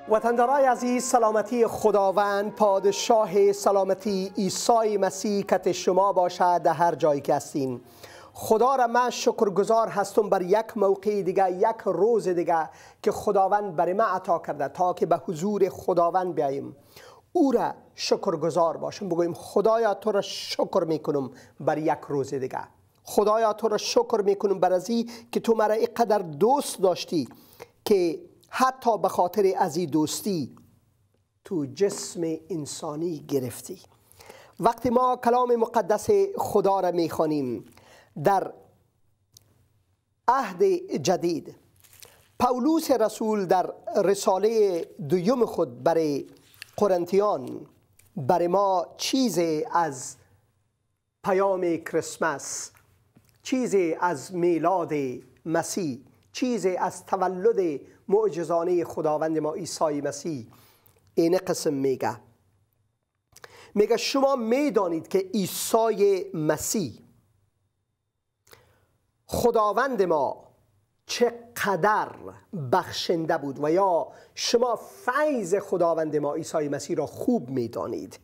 وطندارای عزیز، سلامتی خداوند پادشاه سلامتی عیسی مسیح کت شما باشد در هر جایی که هستین. خدا را من شکرگزار هستم بر یک موقع دیگه، یک روز دیگه که خداوند برای ما عطا کرده تا که به حضور خداوند بیاییم، او را شکرگزار باشم، بگوییم خدایا تو را شکر میکنم بر یک روز دیگه. خدایا تو را شکر میکنم بر ازی که تو مرا اینقدر دوست داشتی که حتی به خاطر از این دوستی تو جسم انسانی گرفتی. وقتی ما کلام مقدس خدا را میخوانیم در عهد جدید، پولس رسول در رساله دوم خود برای قرنتیان برای ما چیزی از پیام کریسمس، چیزی از میلاد مسیح، چیزی از تولد معجزانه خداوند ما عیسی مسیح این قسم میگه شما میدانید که عیسی مسیح خداوند ما چقدر بخشنده بود، و یا شما فیض خداوند ما عیسی مسیح را خوب میدانید.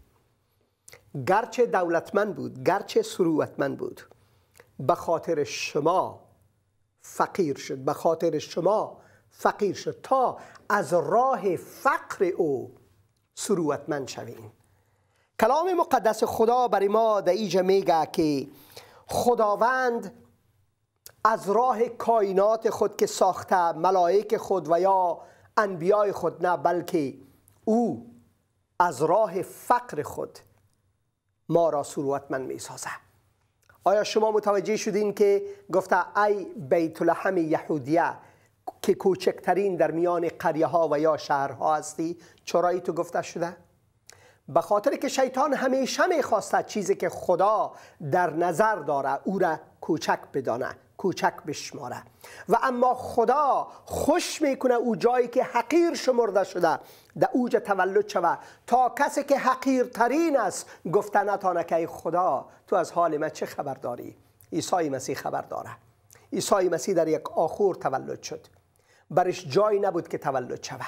گرچه دولتمند بود، گرچه ثروتمند بود، به خاطر شما فقیر شد، به خاطر شما فقیر شد تا از راه فقر او ثروتمند شویم. کلام مقدس خدا برای ما در اینجا میگه که خداوند از راه کائنات خود که ساخته، ملائک خود و یا انبیای خود نه، بلکه او از راه فقر خود ما را ثروتمند میسازه. آیا شما متوجه شدین که گفته ای بیت لحم یهودیه که کوچکترین در میان قریه ها و یا شهرها هستی؟ چرایی تو گفته شده؟ به خاطر که شیطان همیشه میخواسته چیزی که خدا در نظر داره او را کوچک بدانه، کوچک بشماره، و اما خدا خوش میکنه او جایی که حقیر شمرده شده در اوج تولد شوه، تا کسی که حقیرترین است گفته نتانه که ای خدا تو از حال من چه خبر داری؟ عیسی مسیح خبر داره. عیسی مسیح در یک آخور تولد شد، برش جایی نبود که تولد شوه.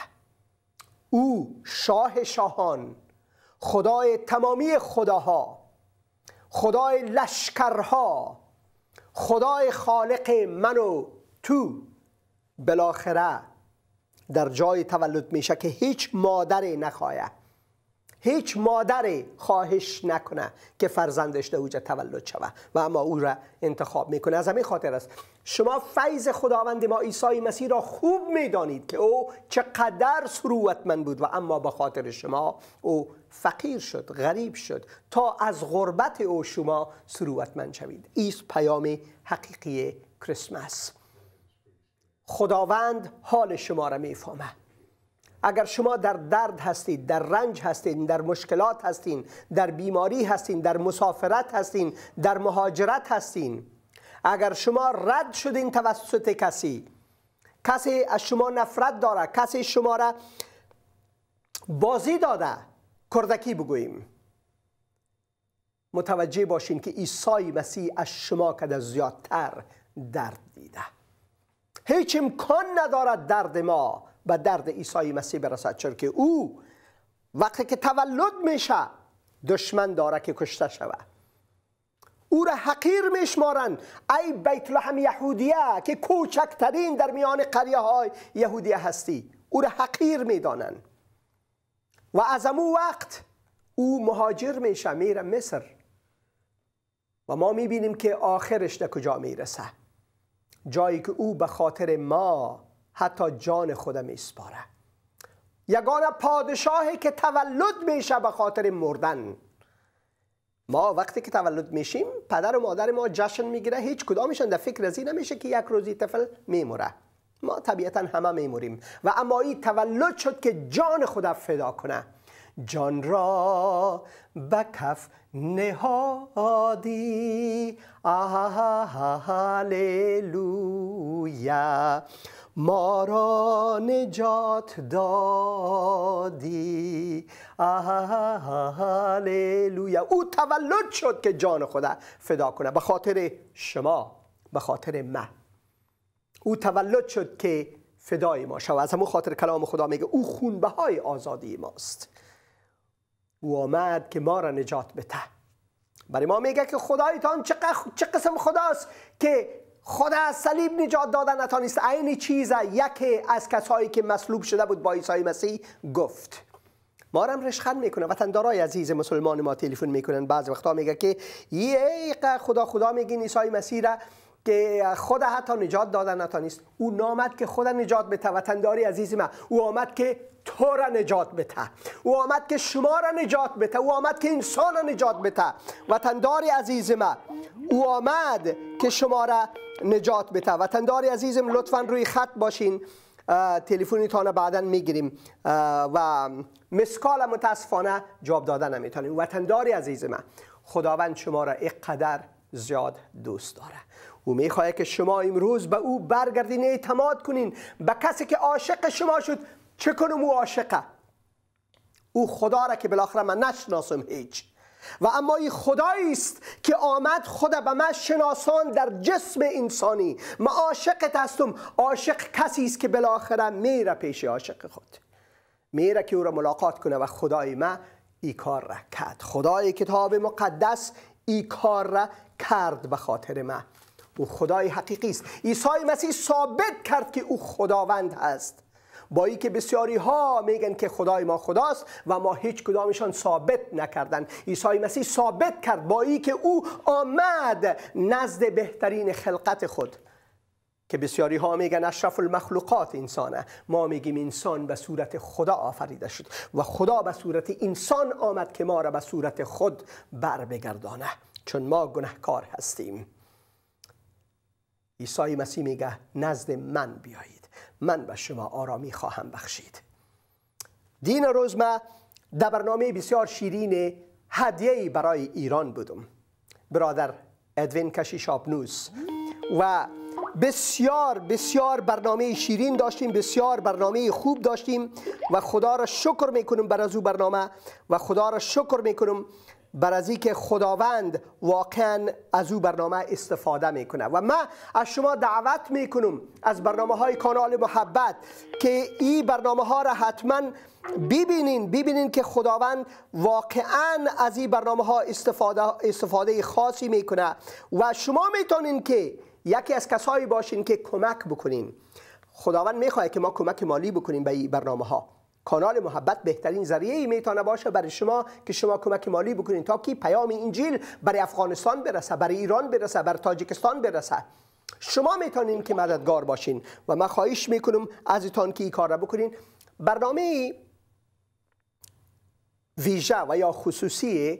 او شاه شاهان، خدای تمامی خداها، خدای لشکرها، خدای خالق من و تو، بالاخره در جای تولد میشه که هیچ مادری نخواهد، هیچ مادری خواهش نکنه که فرزندش در اوج تولد شوه، و اما او را انتخاب میکنه. از همین خاطر است شما فیض خداوند ما عیسی مسیح را خوب میدانید که او چقدر ثروتمند بود، و اما به خاطر شما او فقیر شد، غریب شد، تا از غربت او شما ثروتمند شوید. این پیام حقیقی کریسمس. خداوند حال شما را میفهمه. اگر شما در درد هستید، در رنج هستید، در مشکلات هستین، در بیماری هستین، در مسافرت هستین، در مهاجرت هستین، اگر شما رد شدین توسط کسی از شما نفرت داره، کسی شما را بازی داده، کردکی بگوییم، متوجه باشین که عیسی مسیح از شما کده زیادتر درد دیده. هیچ امکان ندارد درد ما به درد عیسی مسیح برسد، چون که او وقتی که تولد میشه دشمن داره که کشته شود. او را حقیر میشمارن. ای بیت لحم یهودیه که کوچکترین در میان قریه های یهودیه هستی، او را حقیر میدانن. و از امو وقت او مهاجر میشه، میره مصر، و ما میبینیم که آخرش در کجا میرسه، جایی که او به خاطر ما حتی جان خود میسپاره. یگانه پادشاهی که تولد میشه به خاطر مردن. ما وقتی که تولد میشیم پدر و مادر ما جشن میگیره، هیچ کدامشان در فکر ازی نمیشه که یک روزی طفل میموره. ما طبیعتا همه میموریم، و اما این تولد شد که جان خود فدا کنه. جان را به کف نهادی، هللویا، ما را نجات دادی، هللویا. او تولد شد که جان خدا فدا کنه به خاطر شما، به خاطر من. او تولد شد که فدای ما شو. از همون خاطر کلام خدا میگه او خونبهای آزادی ماست. او آمد که ما را نجات بده. برای ما میگه که خدایتان چه قسم خداست که خود از صلیب نجات دادن نتانست. عین چیز یکی از کسایی که مصلوب شده بود با عیسی مسیح گفت. ما را هم رشخند میکنه. وطندارای عزیز مسلمان ما تلفن میکنن، بعض وقتا میگه که خدا میگین عیسی مسیح را که خود حتی نجات دادن نتانست. او نامد که خود نجات بده. وطنداری عزیز ما، او آمد که تو را نجات بده. او آمد که شما را نجات بده. او آمد که انسان را نجات بده. وطنداری عزیز ما، او آمد که شما را نجات بده. وطنداری عزیزم لطفاً روی خط باشین، تلفنیتان بعدا میگیریم و مسکال متاسفانه جواب دادن نمیتونیم. وطنداری عزیز من، خداوند شما را اینقدر زیاد دوست داره. او میخواه که شما امروز به او برگردین، اعتماد کنین به کسی که عاشق شما شد. چه کنم او عاشقه؟ او خدا را که بالاخره من نشناسم هیچ، و اما این خدایی است که آمد خود به من شناسان در جسم انسانی. من عاشقت هستم. عاشق کسی است که بالاخره میره پیش عاشق خود، میره که او را ملاقات کنه. و خدای من این کار را کرد. خدای کتاب مقدس این کار را کرد به خاطر من. او خدای حقیقی است. عیسی مسیح ثابت کرد که او خداوند هست. با ای که بسیاری ها میگن که خدای ما خداست و ما هیچ کدامشان ثابت نکردن. عیسی مسیح ثابت کرد با ای که او آمد نزد بهترین خلقت خود، که بسیاری ها میگن اشرف المخلوقات انسانه. ما میگیم انسان به صورت خدا آفریده شد و خدا به صورت انسان آمد که ما را به صورت خود بر بگردانه، چون ما گناهکار هستیم. عیسی مسیح میگه نزد من بیایید، من به شما آرامی خواهم بخشید. دین روز ما در برنامه بسیار شیرین هدیه‌ای برای ایران بودم. برادر ادوین کشیش آبنوس و بسیار برنامه شیرین داشتیم، بسیار برنامه خوب داشتیم و خدا را شکر میکنم بر از او برنامه و خدا را شکر میکنم بر از اینکه خداوند واقعا از او برنامه استفاده میکنه. و من از شما دعوت میکنم از برنامه های کانال محبت که این برنامه ها را حتما ببینین که خداوند واقعا از این برنامه ها استفاده خاصی میکنه و شما میتونین که یکی از کسایی باشین که کمک بکنین. خداوند میخواد که ما کمک مالی بکنیم به این برنامه ها. کانال محبت بهترین ذریعه میتونه باشه برای شما که شما کمک مالی بکنین تا که پیام انجیل برای افغانستان برسه، برای ایران برسه، برای تاجیکستان برسه. شما میتونین که مددگار باشین و من خواهش میکنم ازتان که این کار را بکنین. برنامه ویژه و یا خصوصی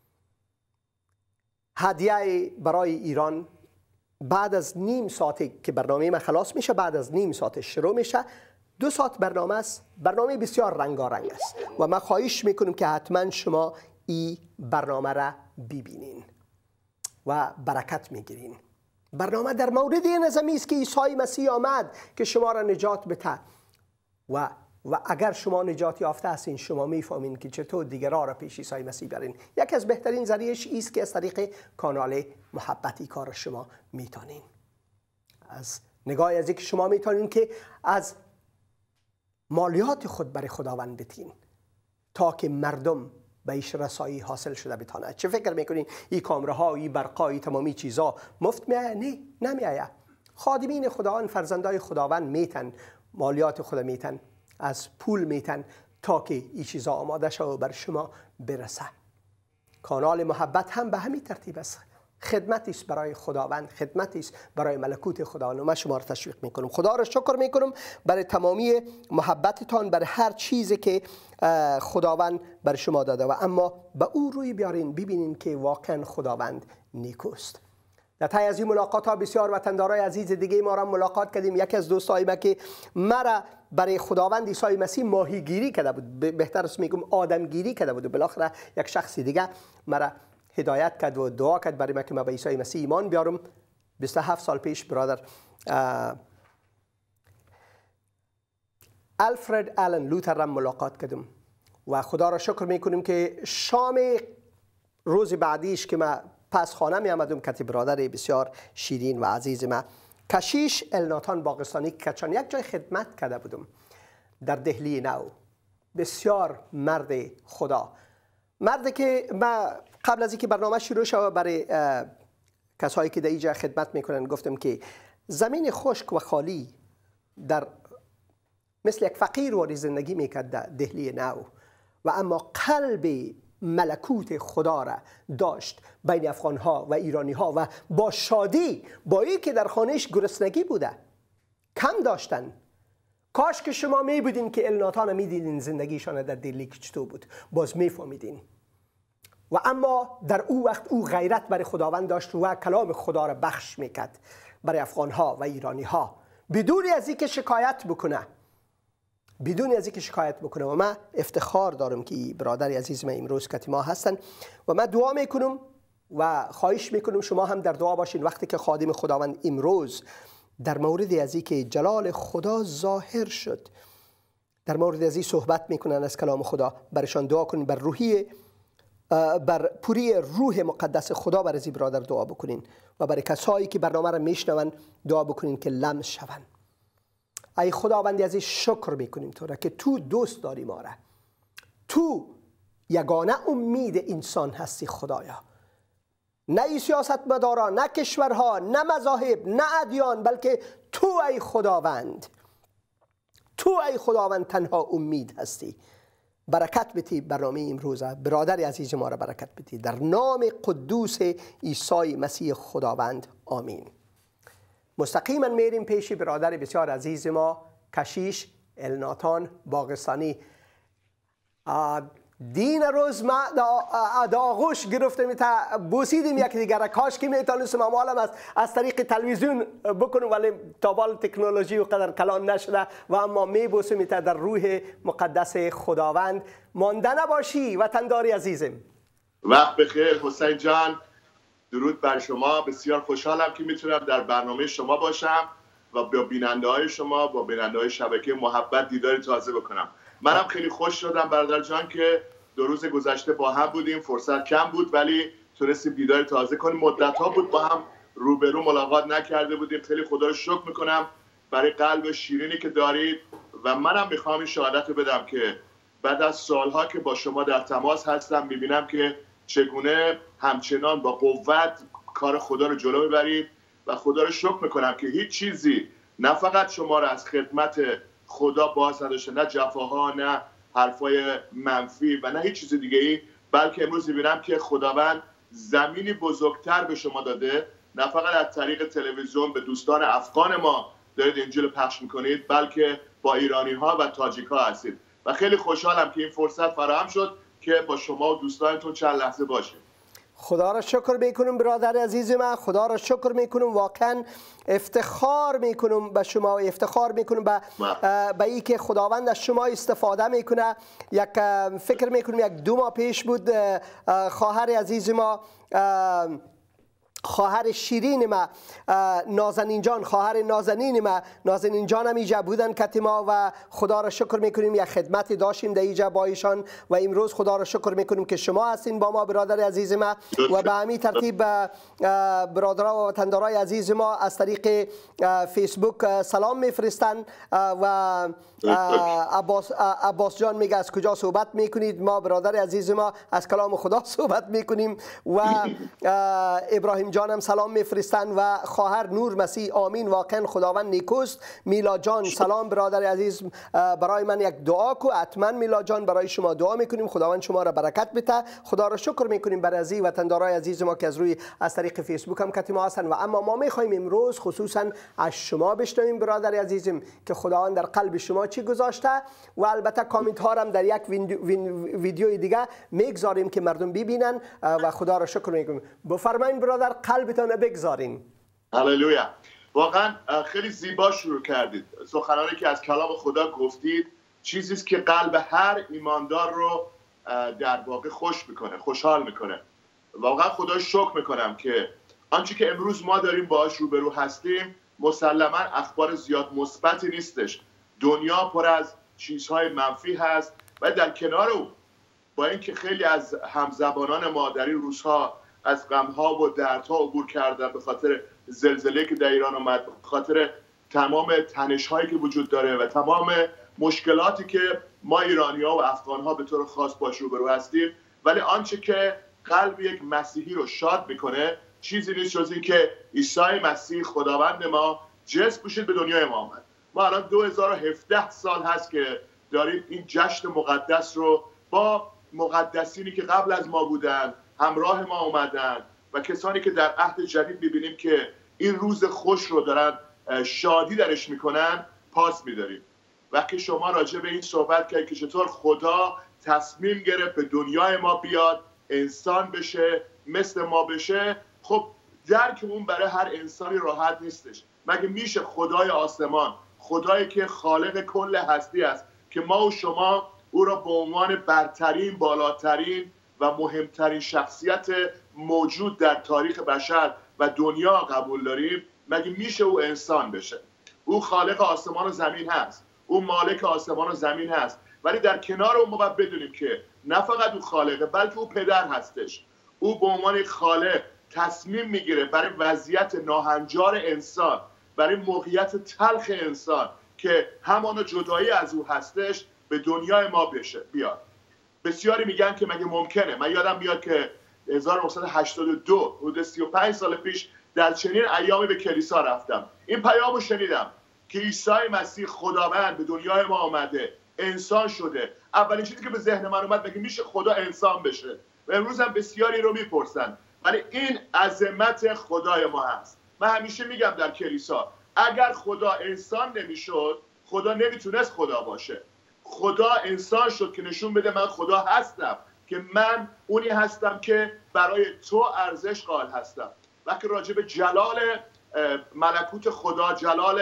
هدیه برای ایران بعد از نیم ساعت که برنامه من خلاص میشه، بعد از نیم ساعت شروع میشه. 2 ساعت برنامه است. برنامه بسیار رنگارنگ است و من خواهش میکنم که حتما شما این برنامه را ببینین و برکت میگیرین. برنامه در مورد این نظمی است که عیسی مسیح آمد که شما را نجات بده و اگر شما نجات یافته هستین شما میفهمین که چطور دیگران را پیش عیسی مسیح برین. یکی از بهترین ذریعه‌اش است که از طریق کانال محبتی کار شما میتونین. از نگاه از اینکه شما میتونین که از مالیات خود برای خداوند بتین تا که مردم به ایش رسایی حاصل شده بتانه. چه فکر میکنین این کامراها و این برقا این تمامی چیزا مفت میآید؟ نه، نمیآید. خادمین خداوند، فرزندای خداوند میتن مالیات خود میتن، از پول میتن تا که این چیزا آماده شد و بر شما برسه. کانال محبت هم به همین ترتیب است. خدمتی است برای خداوند، خدمتی است برای ملکوت خداوند و من شما را تشویق میکنم. خدا را شکر میکنم برای تمامی محبتتان، برای هر چیزی که خداوند بر شما داده و اما به او روی بیارین، ببینین که واقعا خداوند نیکوست. در طی از این ملاقات ها بسیار وطندارای عزیز دیگه ما را ملاقات کردیم. یکی از دوستای ما که مرا برای خداوند عیسی مسیح ماهیگیری کرده بود، بهتر است میگم آدمگیری کرده بود و بالاخره یک شخص دیگه مرا هدایت کرد و دعا کرد برای من که من به عیسی مسیح ایمان بیارم. 27 سال پیش برادر آلفرد آلن لوتر را ملاقات کردم و خدا را شکر میکنیم که شام روز بعدیش که من پس خانه می آمدم که برادر بسیار شیرین و عزیز من کشیش الناتان باغستانی کچان یک جای خدمت کرده بودم در دهلی نو. بسیار مرد خدا، مردی که ما قبل از اینکه برنامه شروع شود برای کسایی که در اینجا خدمت میکنن گفتم که زمین خشک و خالی در مثل یک فقیر واری زندگی میکرد در دهلی نو، و اما قلب ملکوت خدا را داشت بین افغان ها و ایرانی ها، و با شادی با این که در خانهش گرسنگی بوده کم داشتن. کاش که شما می بودین که الناتان میدیدین زندگیشان در دهلی که چطور بود، باز میفهمیدین. و اما در او وقت او غیرت برای خداوند داشت و کلام خدا را بخش میکرد برای افغان ها و ایرانی ها بدون از اینکه شکایت بکنه، و من افتخار دارم که برادر عزیز من امروز کتی ما هستن و من دعا میکنم و خواهش میکنم شما هم در دعا باشین. وقتی که خادم خداوند امروز در مورد از این که جلال خدا ظاهر شد، در مورد از این صحبت میکنن از کلام خدا، برشان دعا کنین، بر پوری روح مقدس خدا برای این برادر دعا بکنین و برای کسایی که برنامه را میشنون دعا بکنین که لمس شوند. ای خداوندی عزیز شکر میکنیم تو را که تو دوست داری ما را، تو یگانه امید انسان هستی خدایا. نه ای سیاستمداران، نه کشورها، نه مذاهب، نه ادیان، بلکه تو ای خداوند تنها امید هستی. برکت بدی برنامه امروز، برادر عزیز ما را برکت بدی در نام قدوس عیسی مسیح خداوند، آمین. مستقیما میریم پیش برادر بسیار عزیز ما کشیش الناتان باغستانی. دین روز ما در آغوش گرفتم تا بوسیدیم یک دیگر، کاش که میتونستم اموالم از طریق تلویزیون بکنم، ولی تابال تکنولوژی و قدر کلان نشده و اما میبوسم تا در روح مقدس خداوند. مانده نباشی وطنداری عزیزم. وقت بخیر حسین جان، درود بر شما. بسیار خوشحالم که میتونم در برنامه شما باشم و با بیننده های شما، با بیننده های شبکه محبت دیدار تازه بکنم. منم خیلی خوش شدم برادر جان که 2 روز گذشته با هم بودیم، فرصت کم بود ولی تونستیم دیدار تازه کنیم. مدت ها بود با هم روبرو ملاقات نکرده بودیم. خیلی خدا رو شکر میکنم برای قلب شیرینی که دارید و منم میخوام این شهادت رو بدم که بعد از سالها که با شما در تماس هستم میبینم که چگونه همچنان با قوت کار خدا رو جلو میبرید و خدا رو شکر میکنم که هیچ چیزی نه فقط شما رو از خدمت خدا باز نداشته، نه جفاها، نه حرفای منفی و نه هیچ چیز دیگه ای، بلکه امروز میبینم که خداوند زمینی بزرگتر به شما داده. نه فقط از طریق تلویزیون به دوستان افغان ما دارید انجیل پخش میکنید، بلکه با ایرانی ها و تاجیک ها هستید و خیلی خوشحالم که این فرصت فراهم شد که با شما و دوستانتون چند لحظه باشیم. خدا را شکر میکنم برادر عزیز من، خدا را شکر میکنم، واقعا افتخار میکنم به شما، افتخار میکنم به ای که خداوند از شما استفاده میکنه. فکر میکنم 1-2 ماه پیش بود خواهر عزیز ما، خواهر شیرین ما، نازنین جان، خواهر نازنین ما، نازنین جان هم اینجا بودن کتی ما و خدا را شکر میکنیم یک خدمت داشتیم در اینجا با ایشان و امروز خدا را شکر میکنیم که شما هستین با ما برادر عزیز ما و به همین ترتیب برادرها و وطندارای عزیز ما از طریق فیسبوک سلام میفرستن و عباس جان میگه از کجا صحبت میکنید؟ ما برادر عزیز ما از کلام خدا صحبت میکنیم و ابراهیم جانم سلام میفرستن و خواهر نور مسیح آمین، واقعا خداوند نیکوست. میلا جان سلام برادر عزیز، برای من یک دعا کو. حتما میلا جان برای شما دعا میکنیم، خداوند شما را برکت بده. خدا را شکر میکنیم برای عزیز وطندارای عزیز ما که از طریق فیسبوک هم کتی ما هستن و اما ما میخوایم امروز خصوصا از شما بشنویم برادر عزیزم که خداوند در قلب شما چی گذاشته و البته کامنت ها هم در یک ویدیوی دیگه میگذاریم که مردم ببینن و خدا را شکر میکنیم. بفرمایید برادر، قلبتان بگذارین. هللویا. واقعا خیلی زیبا شروع کردید. سخنانی که از کلام خدا گفتید چیزی است که قلب هر ایماندار رو در واقع خوش میکنه، خوشحال میکنه. واقعا خدا شکر میکنم که آنچه که امروز ما داریم باهاش روبرو هستیم مسلما اخبار زیاد مثبتی نیستش. دنیا پر از چیزهای منفی هست و در کنار او با اینکه خیلی از همزبانان ما در این روزها از غم‌ها و دردها عبور کردن، به خاطر زلزله که در ایران اومد، به خاطر تمام تنش‌هایی که وجود داره و تمام مشکلاتی که ما ایرانی‌ها و افغان‌ها به طور خاص باش روبرو هستیم. ولی آنچه که قلب یک مسیحی رو شاد میکنه چیزی نیست جز این که عیسی مسیح خداوند ما جسم پوشید به دنیای ما آمد. ما الان 2017 سال هست که داریم این جشن مقدس رو با مقدسینی که قبل از ما بودن همراه ما اومدن و کسانی که در عهد جدید میبینیم که این روز خوش رو دارن شادی درش میکنن پاس میداریم. وقتی شما راجع به این صحبت کردید که چطور خدا تصمیم گرفت به دنیای ما بیاد، انسان بشه، مثل ما بشه، خب درک اون برای هر انسانی راحت نیستش. مگه میشه خدای آسمان، خدایی که خالق کل هستی است، که ما و شما او را به عنوان برترین، بالاترین و مهمترین شخصیت موجود در تاریخ بشر و دنیا قبول داریم، مگه میشه او انسان بشه؟ او خالق آسمان و زمین هست، او مالک آسمان و زمین هست، ولی در کنار اون ما باید بدونیم که نه فقط او خالقه بلکه او پدر هستش. او به عنوان خالق تصمیم میگیره برای وضعیت ناهنجار انسان، برای موقعیت تلخ انسان که همانا جدایی از او هستش، به دنیای ما بیاد. بسیاری میگن که مگه ممکنه؟ من یادم بیاد که 1982 حدود 35 سال پیش در چنین ایامی به کلیسا رفتم، این پیامو شنیدم که عیسی مسیح خداوند به دنیای ما آمده، انسان شده. اولین چیزی که به ذهن من اومد مگه میشه خدا انسان بشه؟ و امروز هم بسیاری رو میپرسن، ولی این عظمت خدای ما هست. من همیشه میگم در کلیسا اگر خدا انسان نمیشد، خدا نمیتونست خدا باشه. خدا انسان شد که نشون بده من خدا هستم، که من اونی هستم که برای تو ارزش قائل هستم. وقتی راجع به جلال ملکوت خدا، جلال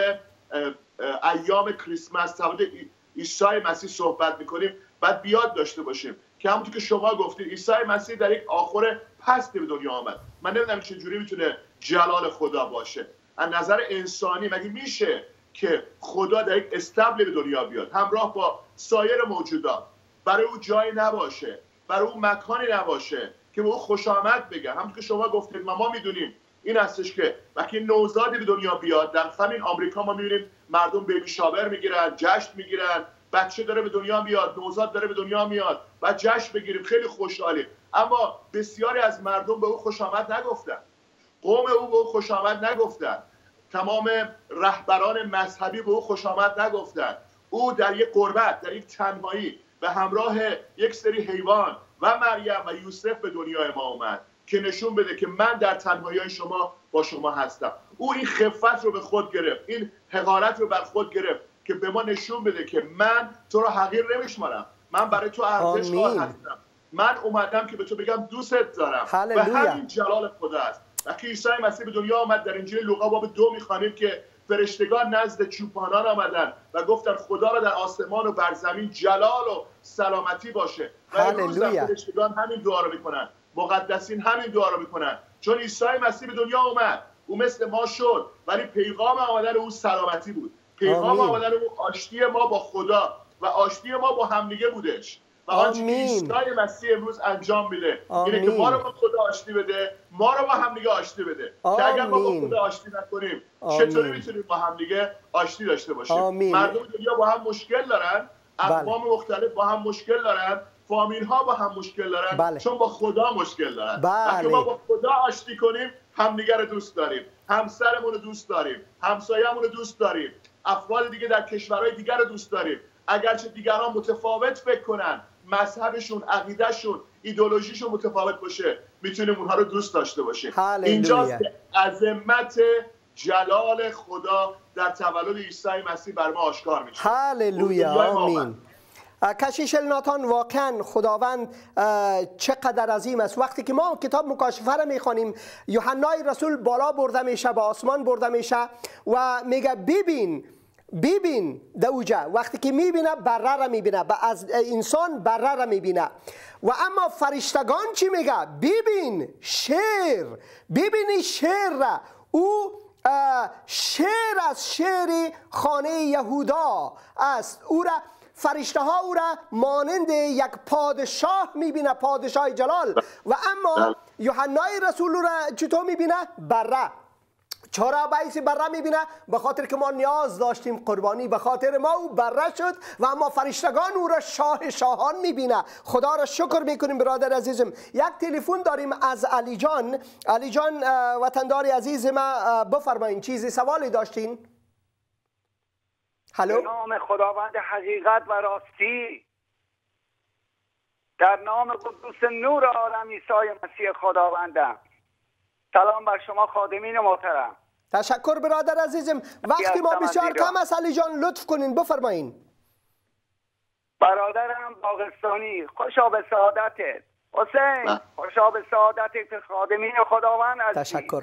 ایام کریسمس توسط عیسی مسیح صحبت میکنیم، باید بیاد داشته باشیم که همونطور که شما گفتید عیسی مسیح در یک آخر پستی به دنیا آمد. من نمیدونم چجوری میتونه جلال خدا باشه از نظر انسانی. مگه میشه که خدا در یک استبل به دنیا بیاد همراه با سایر موجودات، برای او جایی نباشه، برای او مکانی نباشه که به او خوش آمد بگه؟ همونطور که شما گفتید ما میدونیم این هستش که وقتی نوزادی به دنیا بیاد، در همین آمریکا ما میبینیم مردم بیبی شاور میگیرن، جشن میگیرن، بچه داره به دنیا میاد، نوزاد داره به دنیا میاد، بعد جشن بگیریم، خیلی خوشحالیم. اما بسیاری از مردم به او خوش آمد نگفتن، قوم او به او خوش آمد نگفتن، تمام رهبران مذهبی به او خوش آمد نگفتن. او در یک غربت، در یک تنهایی به همراه یک سری حیوان و مریم و یوسف به دنیای ما اومد که نشون بده که من در تنهایی شما با شما هستم. او این خفت رو به خود گرفت، این حقارت رو بر خود گرفت که به ما نشون بده که من تو رو حقیر نمیشمارم، من برای تو ارزش قائل هستم، من اومدم که به تو بگم دوستت دارم. و همین جلال خدا است. وقتی عیسی مسیح به دنیا آمد، در انجیل لوقا باب 2 میخوانیم که فرشتگان نزد چوپانان آمدن و گفتن خدا را در آسمان و بر زمین جلال و سلامتی باشه. و امروز فرشتگان همین دعا رو میکنن، مقدسین همین دعا رو میکنن، چون عیسی مسیح به دنیا اومد، او مثل ما شد، ولی پیغام آمدن او سلامتی بود. پیغام آمدن او آشتی ما با خدا و آشتی ما با همدیگه بودش. و آنچه که عیسی مسیح امروز انجام میده اینه که ما رو با خدا آشتی بده، ما رو با همدیگه آشتی بده. که اگر ما با خدا آشتی نکنیم چطوری میتونیم با همدیگه آشتی داشته باشیم؟ مردم دنیا با هم مشکل دارن، اقوام مختلف با هم مشکل دارن، فامیل ها با هم مشکل دارن، چون با خدا مشکل دارن. وقتی ما با خدا آشتی کنیم همدیگه رو دوست داریم، همسرمون رو دوست داریم، همسایه‌مون رو دوست داریم، افراد دیگه در کشورهای دیگر رو دوست داریم. اگرچه دیگران متفاوت فکر کنن، مذهبشون، عقیدهشون، ایدئولوژیشون متفاوت باشه، میتونیم اونها رو دوست داشته باشیم. اینجاست که عظمت جلال خدا در تولد عیسی مسیح بر ما آشکار میشه. هللویا، آمین. کشیش ناتان، واقعا خداوند چقدر عظیم است. وقتی که ما کتاب مکاشفه را میخوانیم، یوحنای رسول بالا برده میشه، به آسمان برده میشه و میگه ببین دوجه. وقتی که میبینه بره را میبینه، از انسان بره را میبینه. و اما فرشتگان چی میگه؟ ببین شیر، ببینی شیر را. او شعر از شعر خانه یهودا است. او را فرشته ها او را مانند یک پادشاه میبینه، پادشاه جلال. و اما یوحنای رسول او را چطور میبینه؟ بره. چرا باعث بره میبینه؟ به خاطر که ما نیاز داشتیم قربانی، به خاطر ما او بره شد و اما فرشتگان او را شاه شاهان میبینه. خدا را شکر میکنیم برادر عزیزم. یک تلفن داریم از علی جان. علی جان وطندار عزیز ما، بفرمایید چیزی سوالی داشتین؟ هلو؟ به نام خداوند حقیقت و راستی، در نام قدوس نور عالم عیسی مسیح خداوندم، سلام بر شما خادمین محترم. تشکر برادر عزیزم. وقتی ما بسیار کم است علی جان، لطف کنین بفرمایین. برادرم باغستانی، خوشا به سعادتت. حسین، خوشا به سعادتت خادمین خداوند هستی. تشکر.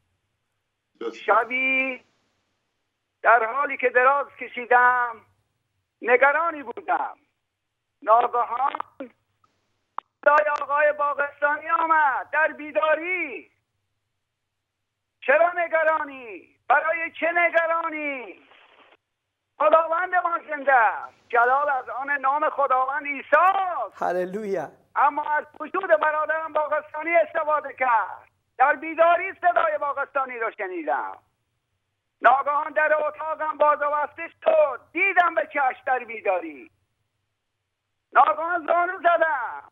شبی در حالی که دراز کشیدم نگرانی بودم، ناگهان صدای آقای باغستانی آمد در بیداری. چرا نگرانی؟ برای چه نگرانی؟ خداوند ما زنده است، جلال از آن نام خداوند عیسی است. هللویا. اما از وجود برادرم باغستانی استفاده کرد. در بیداری صدای باغستانی را شنیدم. ناگهان در اتاقم باز و بسته شد، دیدم به چشم در بیداری. ناگهان زانو زدم.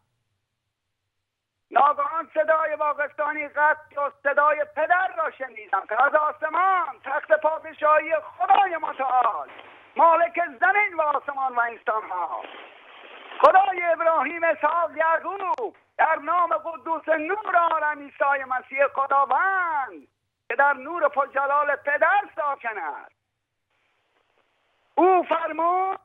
ناگهان صدای باغستانی قطع شد، صدای پدر را شنیدم که از آسمان تخت پادشاهی خدای متعال، مالک زمین و آسمان و انسان ها، خدای ابراهیم، اسحاق، یعقوب، در نام قدوس نور عالم عیسی مسیح خداوند که در نور پرجلال پدر ساکن است، او فرمود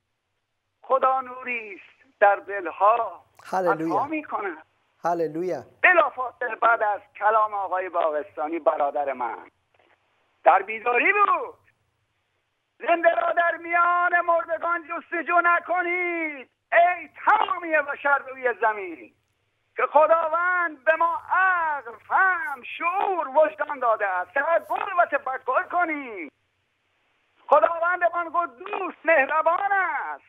خدا نوری است در دلها عطا می‌کند. هللویا. بلافاصله بعد از کلام آقای باغستانی برادر من در بیداری بود. زنده را در میان مردگان جستجو نکنید ای تمامی بشر روی زمین، که خداوند به ما عقل، فهم، شعور، وجدان داده است که تفکر و تفکر کنیم. خداوندمان قدوس مهربان است.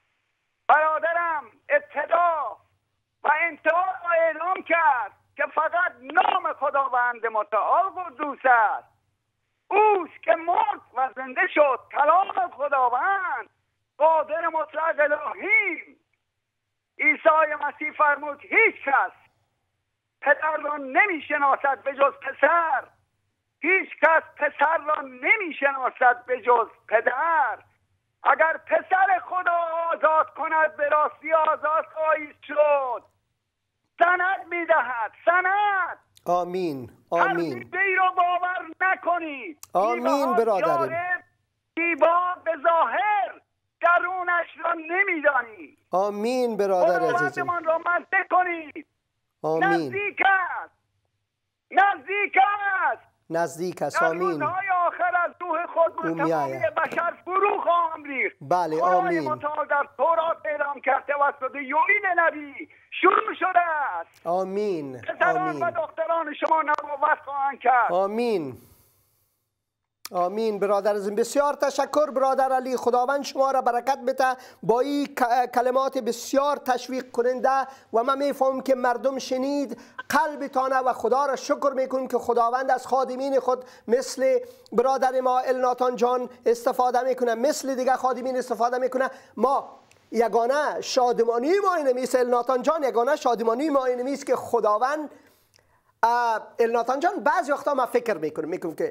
برادرم ابتدا و انتها اعلام کرد که فقط نام خداوند متعال قدوس است. اوست که مرد و زنده شد. کلام خداوند قادر مطلق الهیم. عیسی مسیح فرمود هیچ کس پدر را نمی شناسد به جز پسر، هیچ کس پسر را نمی شناسد به جز پدر. اگر پسر خدا آزاد کند به راستی آزاد خواهید شد. سند می دهد، سند. آمین. آمین. هر چیزی رو باور نکنید. آمین برادرم. دیبا به ظاهر درونش را نمیدانی. آمین برادر عزیزم. خداوندمان را مزده کنید. آمین. نزدیک است. نزدیک است. نزدیک است. آمین. در روزهای آخر از روح خود بر تمامی بشر فرو خواهم ریخت. بله آمین. خدای متعال در تورات اعلام کرده توسط یوئیل نبی شروع شده است. آمین. پسران و دختران شما نبوت خواهند کرد. آمین. آمین برادر عزیزم. بسیار تشکر برادر علی. خداوند شما را برکت بده با این کلمات بسیار تشویق کننده و من میفهمم که مردم شنید قلبتانه و خدا را شکر میکنیم که خداوند از خادمین خود مثل برادر ما الناتان جان استفاده میکنه، مثل دیگه خادمین استفاده میکنه. ما یگانه شادمانی ما اینه، مثل الناتان جان یگانه شادمانی ما اینه است که خداوند الناتان جان بعضی وقتا ما فکر میکنم که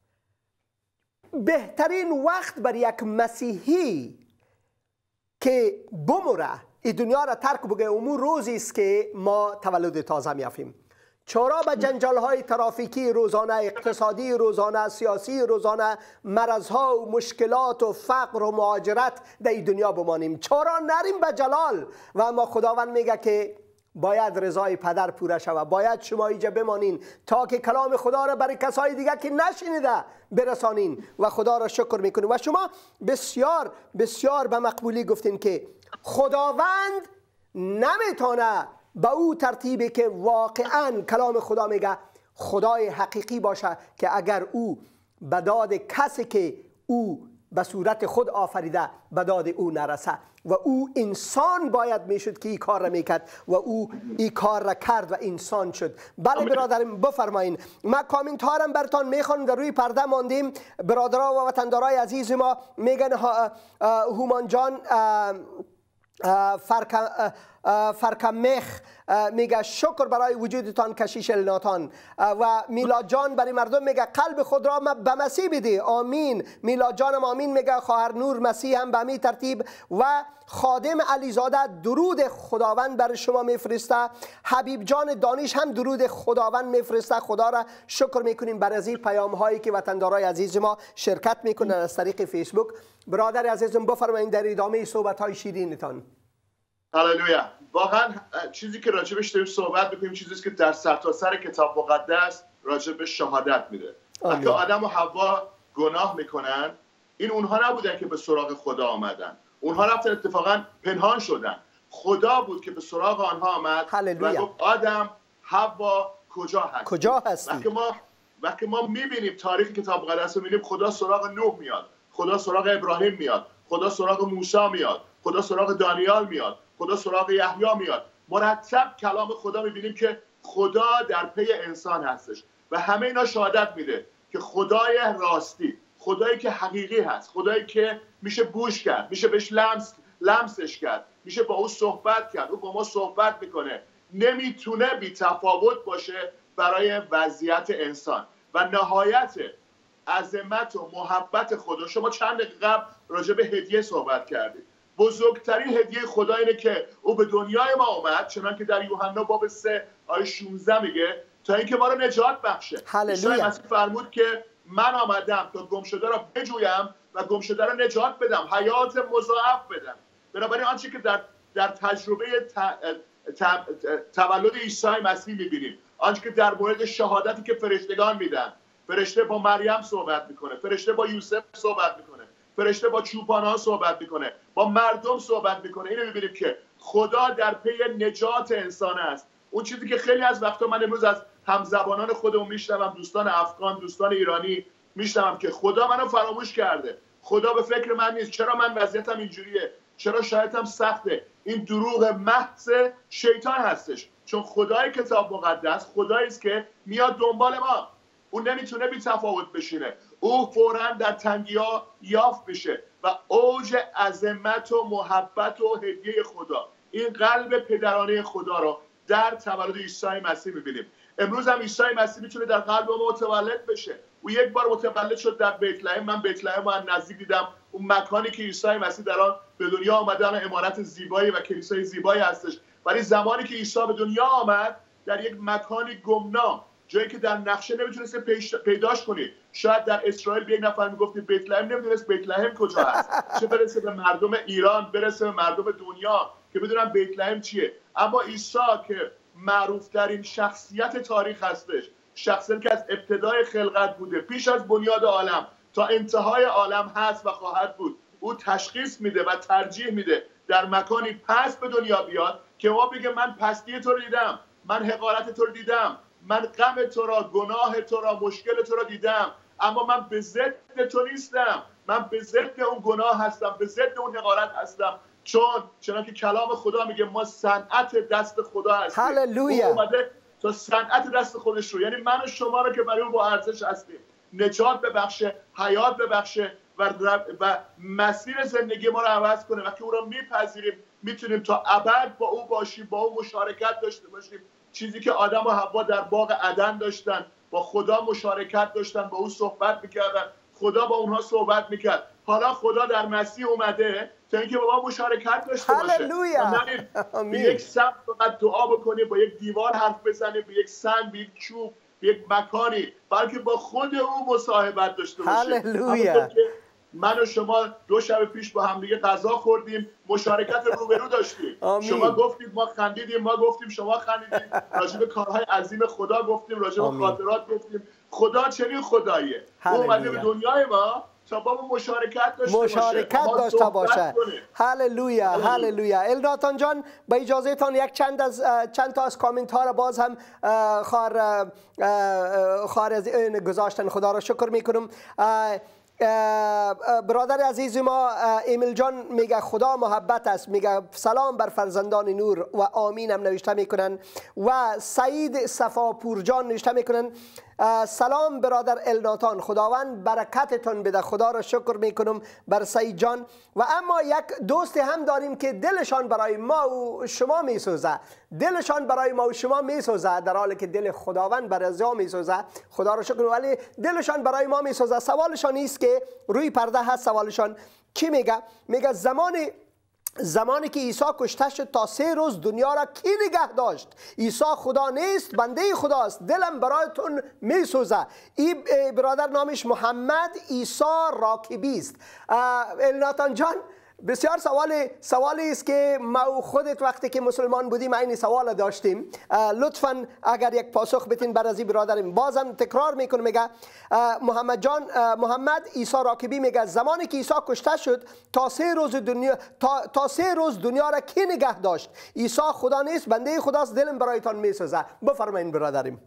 بهترین وقت برای یک مسیحی که بمره این دنیا را ترک بگه امور روزی است که ما تولد تازه میافیم. چرا به جنجال های ترافیکی روزانه، اقتصادی روزانه، سیاسی روزانه، مرضها و مشکلات و فقر و مهاجرت در این دنیا بمانیم؟ چرا نریم به جلال؟ و اما خداوند میگه که باید رضای پدر پوره شود، باید شما اینجا بمانین تا که کلام خدا را برای کسای دیگه که نشنیده برسانین و خدا را شکر میکنین. و شما بسیار بسیار به مقبولی گفتین که خداوند نمیتونه به او ترتیبی که واقعا کلام خدا میگه خدای حقیقی باشه که اگر او به داد کسی که او به صورت خود آفریده به داد او نرسه و او انسان باید میشد که این کار را میکرد و او این کار را کرد و انسان شد. بله برادرم بفرمایین. ما کامنتارم برتان میخوانم، در روی پرده ماندیم. برادرها و وطندارای عزیز ما میگن هومان جان فرکمخ میگه شکر برای وجودتان کشیش الناتان. و میلاد جان برای مردم میگه قلب خود را به مسیح بده. آمین. میلاد جانم آمین میگه. خواهر نور مسیح هم به می ترتیب. و خادم علیزاده درود خداوند بر شما میفرسته. حبیب جان دانش هم درود خداوند میفرسته. خدا را شکر میکنیم بر از این پیام هایی که وطندارای عزیز ما شرکت میکنن از طریق فیسبوک. برادر عزیزم بفرمایید در ادامه صحبت های شیرینتان. هللویا. واقعا چیزی که راجبش داریم صحبت میکنیم چیزیست که در سرتاسر کتاب مقدس راجبش شهادت میده. وقتی آدم و حوا گناه میکنن، این اونها نبودن که به سراغ خدا آمدن، اونها رفتن اتفاقا پنهان شدن. خدا بود که به سراغ آنها آمد و گفت آدم، حوا کجا هستی؟ وقتی ما میبینیم تاریخ کتاب مقدس رو میبینیم، خدا سراغ نوح میاد، خدا سراغ ابراهیم میاد، خدا سراغ موسی میاد، خدا سراغ دانیال میاد، خدا سراغ یحیی میاد. مرتب کلام خدا میبینیم که خدا در پی انسان هستش و همه اینا شهادت میده که خدای راستی، خدایی که حقیقی هست، خدایی که میشه بوش کرد، میشه بهش لمسش کرد، میشه با او صحبت کرد، او با ما صحبت میکنه، نمیتونه بی تفاوت باشه برای وضعیت انسان. و نهایت عظمت و محبت خدا، شما چند دقیقه قبل راجع به هدیه صحبت کردید. بزرگترین هدیه خدا اینه که او به دنیای ما اومد، چنان که در یوحنا باب 3 آیه 16 میگه، تا اینکه ما رو نجات بخشه. عیسی مسیح فرمود که من آمدم تا گمشده را بجویم و گمشده را نجات بدم، حیات مضاعف بدم. بنابراین آنچه که در تجربه تولد عیسی مسیح میبینیم، آنچه که در مورد شهادتی که فرشتگان میدن، فرشته با مریم صحبت میکنه، فرشته با یوسف صحبت میکنه، فرشته با چوپان‌ها صحبت میکنه، با مردم صحبت میکنه، اینو میبینیم که خدا در پی نجات انسان است. اون چیزی که خیلی از وقتا من امروز از همزبانان خودمون میشنوم، دوستان افغان، دوستان ایرانی میشنوم که خدا منو فراموش کرده، خدا به فکر من نیست، چرا من وضعیتم اینجوریه، چرا شرایطم سخته. این دروغ محض شیطان هستش، چون خدای کتاب مقدس خدایی است که میاد دنبال ما. اون نمیتونه بی تفاوت بشینه، او فوراً در تنگی‌ها یافت بشه و اوج عظمت و محبت و هدیه خدا، این قلب پدرانه خدا رو در تولد عیسی مسیح می‌بینیم. امروز هم عیسی مسیح میتونه در قلب ما متولد بشه. او یک بار متولد شد در بیت لحم. من بیت لحم رو از نزدیک دیدم، اون مکانی که عیسی مسیح در آن به دنیا آمده، آن عمارت زیبایی و کلیسای زیبایی هستش. ولی زمانی که عیسی به دنیا آمد، در یک مکانی گمنام، جایی که در نقشه نمیتونست پیداش کنی. شاید در اسرائیل به یک نفر میگفتی بیت لحم، نمیدونست بیت لحم کجا هست، چه برسه به مردم ایران، برسه به مردم دنیا که بدونن بیت لحم چیه. اما عیسی که معروف ترین شخصیت تاریخ هستش، شخصیتی که از ابتدای خلقت بوده، پیش از بنیاد عالم تا انتهای عالم هست و خواهد بود، او تشخیص میده و ترجیح میده در مکانی پست به دنیا بیاد که ما بگه من پستی تو رو دیدم، من حقارت تو رو دیدم، من غم تو را، گناه تو را، مشکل تو را دیدم، اما من به ضد تو نیستم، من به ضد اون گناه هستم، به ضد اون حقارت هستم، چون که کلام خدا میگه ما صنعت دست خدا هستیم. هللویا. او اومده تا صنعت دست خودش رو، یعنی من و شما رو که برای اون با ارزش هستیم، نجات ببخشه، حیات ببخشه و مسیر زندگی ما رو عوض کنه. وقتی او رو میپذیریم میتونیم تا ابد با او باشیم، با او مشارکت داشته باشیم. چیزی که آدم و حوا در باغ عدن داشتن، با خدا مشارکت داشتن، با او صحبت میکردن، خدا با اونها صحبت میکرد. حالا خدا در مسیح اومده تا اینکه با ما مشارکت داشته باشه. هللویا. به یک سمت فقط دعا بکنیم، با یک دیوار حرف بزنیم، به یک سنگ، به یک چوب، به یک مکانی، بلکه با خود او مصاحبت داشته باشیم. هللویا. من و شما 2 شب پیش با هم دیگه غذا خوردیم، مشارکت روبرو داشتیم. شما گفتید ما خندیدیم، ما گفتیم شما خندیدیم، راجع به کارهای عظیم خدا گفتیم، راجع به خاطرات گفتیم. خدا چنین خداییه. او اومده به دنیای ما تا با ما مشارکت داشته باشه. هللویا هللویا. الناتان جان با اجازه تان یک چند تا از کامنت ها را باز هم خار از این گذاشتن. خدا را شکر میکنم. برادر عزیز ما ایمیل جان میگه خدا محبت است، میگه سلام بر فرزندان نور و آمین هم نوشته میکنن. و سعید صفاپور جان نوشته میکنن سلام برادر الناتان، خداوند برکتتون بده. خدا را شکر میکنم بر سعید جان. و اما یک دوست هم داریم که دلشان برای ما و شما میسوزه، دلشان برای ما و شما میسوزه، در حالی که دل خداوند برای ما میسوزه. خدا را شکر. ولی دلشان برای ما میسوزه. سوالشان است که روی پرده هست. سوالشان چی میگه؟ میگه زمانی که عیسی کشته شد تا 3 روز دنیا را کی نگه داشت؟ عیسی خدا نیست، بنده خداست. دلم برایتون میسوزه. این برادر نامش محمد عیسی راکبی است. الناتان جان بسیار سوالی است که ما و خودت وقتی که مسلمان بودیم این سوال داشتیم. لطفا اگر یک پاسخ بتین بر از این برادرم. بازم تکرار میکنم، میگه محمد عیسی راکبی میگه زمانی که عیسی کشته شد تا 3 روز دنیا را کی نگه داشت؟ عیسی خدا نیست، بنده خداست. دلم برایتان میسوزه. بفرمایید برادرم.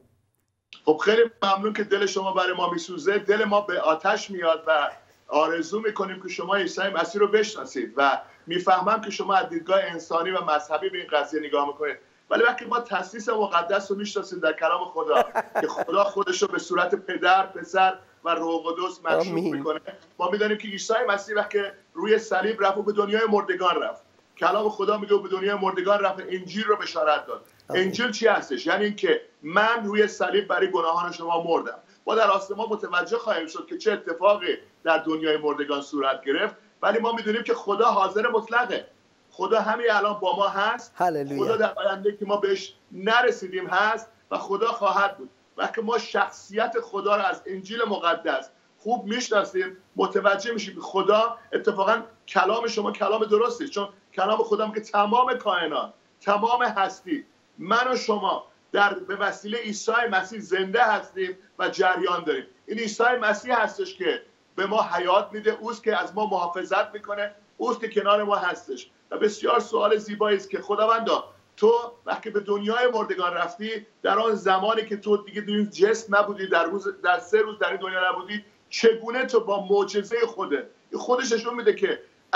خب خیلی ممنون که دل شما برای ما میسوزه. دل ما به آتش میاد و آرزو میکنیم که شما عیسی مسیح رو بشناسید و میفهمم که شما از دیدگاه انسانی و مذهبی به این قضیه نگاه میکنید. ولی وقتی ما تثلیث مقدس رو میشناسیم در کلام خدا که خدا خودش رو به صورت پدر، پسر و روح القدس مشروع میکنه، ما میدونیم که عیسی مسیح وقتی روی صلیب رفت و به دنیای مردگان رفت. کلام خدا میگه به دنیای مردگان رفت، انجیل رو بشارت داد. انجیل چی هستش؟ یعنی اینکه من روی صلیب برای گناهان شما مردم. ما در آسمان متوجه خواهیم شد که چه اتفاقی در دنیای مردگان صورت گرفت. ولی ما میدونیم که خدا حاضر مطلقه. خدا همین الان با ما هست. هللویا. خدا در آینده که ما بهش نرسیدیم هست و خدا خواهد بود. وقتی ما شخصیت خدا را از انجیل مقدس خوب میشناسیم، متوجه میشیم که خدا اتفاقا کلام شما کلام درسته، چون کلام خدا میگه تمام کائنات، تمام هستی، من و شما به وسیله عیسی مسیح زنده هستیم و جریان داریم. این عیسی مسیح هستش که به ما حیات میده، اوست که از ما محافظت میکنه، اوست که کنار ما هستش. و بسیار سوال زیبایی است که خداوندا تو وقتی به دنیای مردگان رفتی، در آن زمانی که تو دیگه در این جسم نبودی، در 3 روز در این دنیا نبودی، چگونه تو با معجزه خودش نشون میده که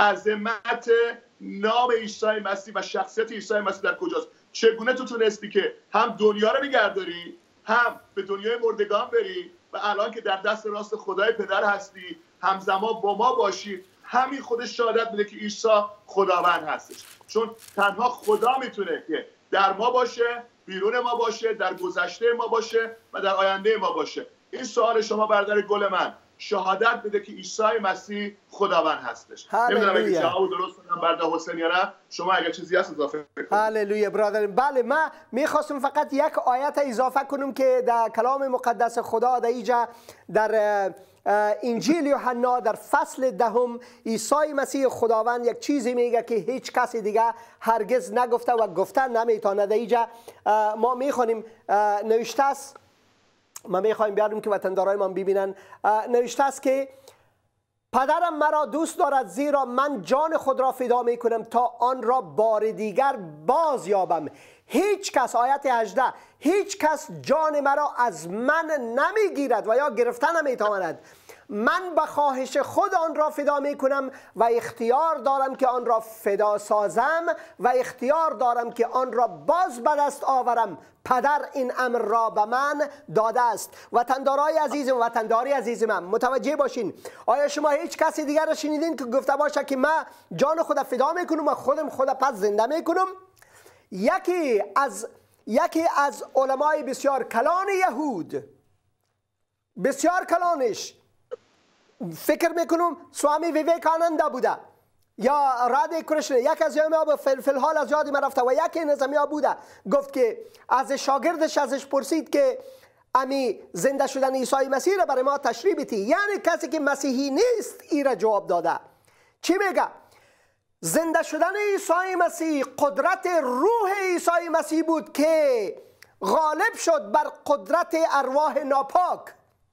عظمت نام عیسی مسیح و شخصیت عیسی مسیح در کجاست. چگونه تو تونستی که هم دنیا رو نگهداری، هم به دنیای مردگان بری و الان که در دست راست خدای پدر هستی همزمان با ما باشی. همین خودش شهادت میده که عیسی خداوند هستش، چون تنها خدا میتونه که در ما باشه، بیرون ما باشه، در گذشته ما باشه و در آینده ما باشه. این سوال شما برادر گل من شهادت میده که عیسی مسیح خداوند هستش. نمیدونم اگه جواب درست بدم برادر حسین یا نه. شما اگه چیزی هست اضافه کنید. هللویا برادر. بله، من میخواستم فقط یک آیت اضافه کنم که در کلام مقدس خدا در اینجا در انجیل یوحنا در فصل 10 عیسی مسیح خداوند یک چیزی میگه که هیچ کسی دیگه هرگز نگفته و گفته نمیتونه. در اینجا ما میخوانیم، نوشته است، ما میخوایم بیاریم که وطندارای ما ببینن. نوشته است که پدرم مرا دوست دارد زیرا من جان خود را فدا میکنم تا آن را بار دیگر باز یابم. هیچ کس، آیت 18، هیچ کس جان مرا از من نمیگیرد و یا گرفتن نمیتواند. من به خواهش خود آن را فدا می کنم و اختیار دارم که آن را فدا سازم و اختیار دارم که آن را باز به دست آورم. پدر این امر را به من داده است. وطندارای عزیزم، وطنداری عزیز من، متوجه باشین. آیا شما هیچ کسی دیگر را شنیدین که گفته باشه که من جان خود فدا می کنم و خودم خود پس زنده می کنم؟ یکی از علمای بسیار کلان یهود، بسیار کلانش، فکر میکنم سوامی ویویکانند بوده یا رادی کرشنا، یک از یامی فی الحال از یادی من رفته و یکی نظمی بوده، گفت که از شاگردش ازش پرسید که امی زنده شدن عیسی مسیح را برای ما تشریح بدی. یعنی کسی که مسیحی نیست این را جواب داده. چی میگه؟ زنده شدن عیسی مسیح قدرت روح عیسی مسیح بود که غالب شد بر قدرت ارواح ناپاک.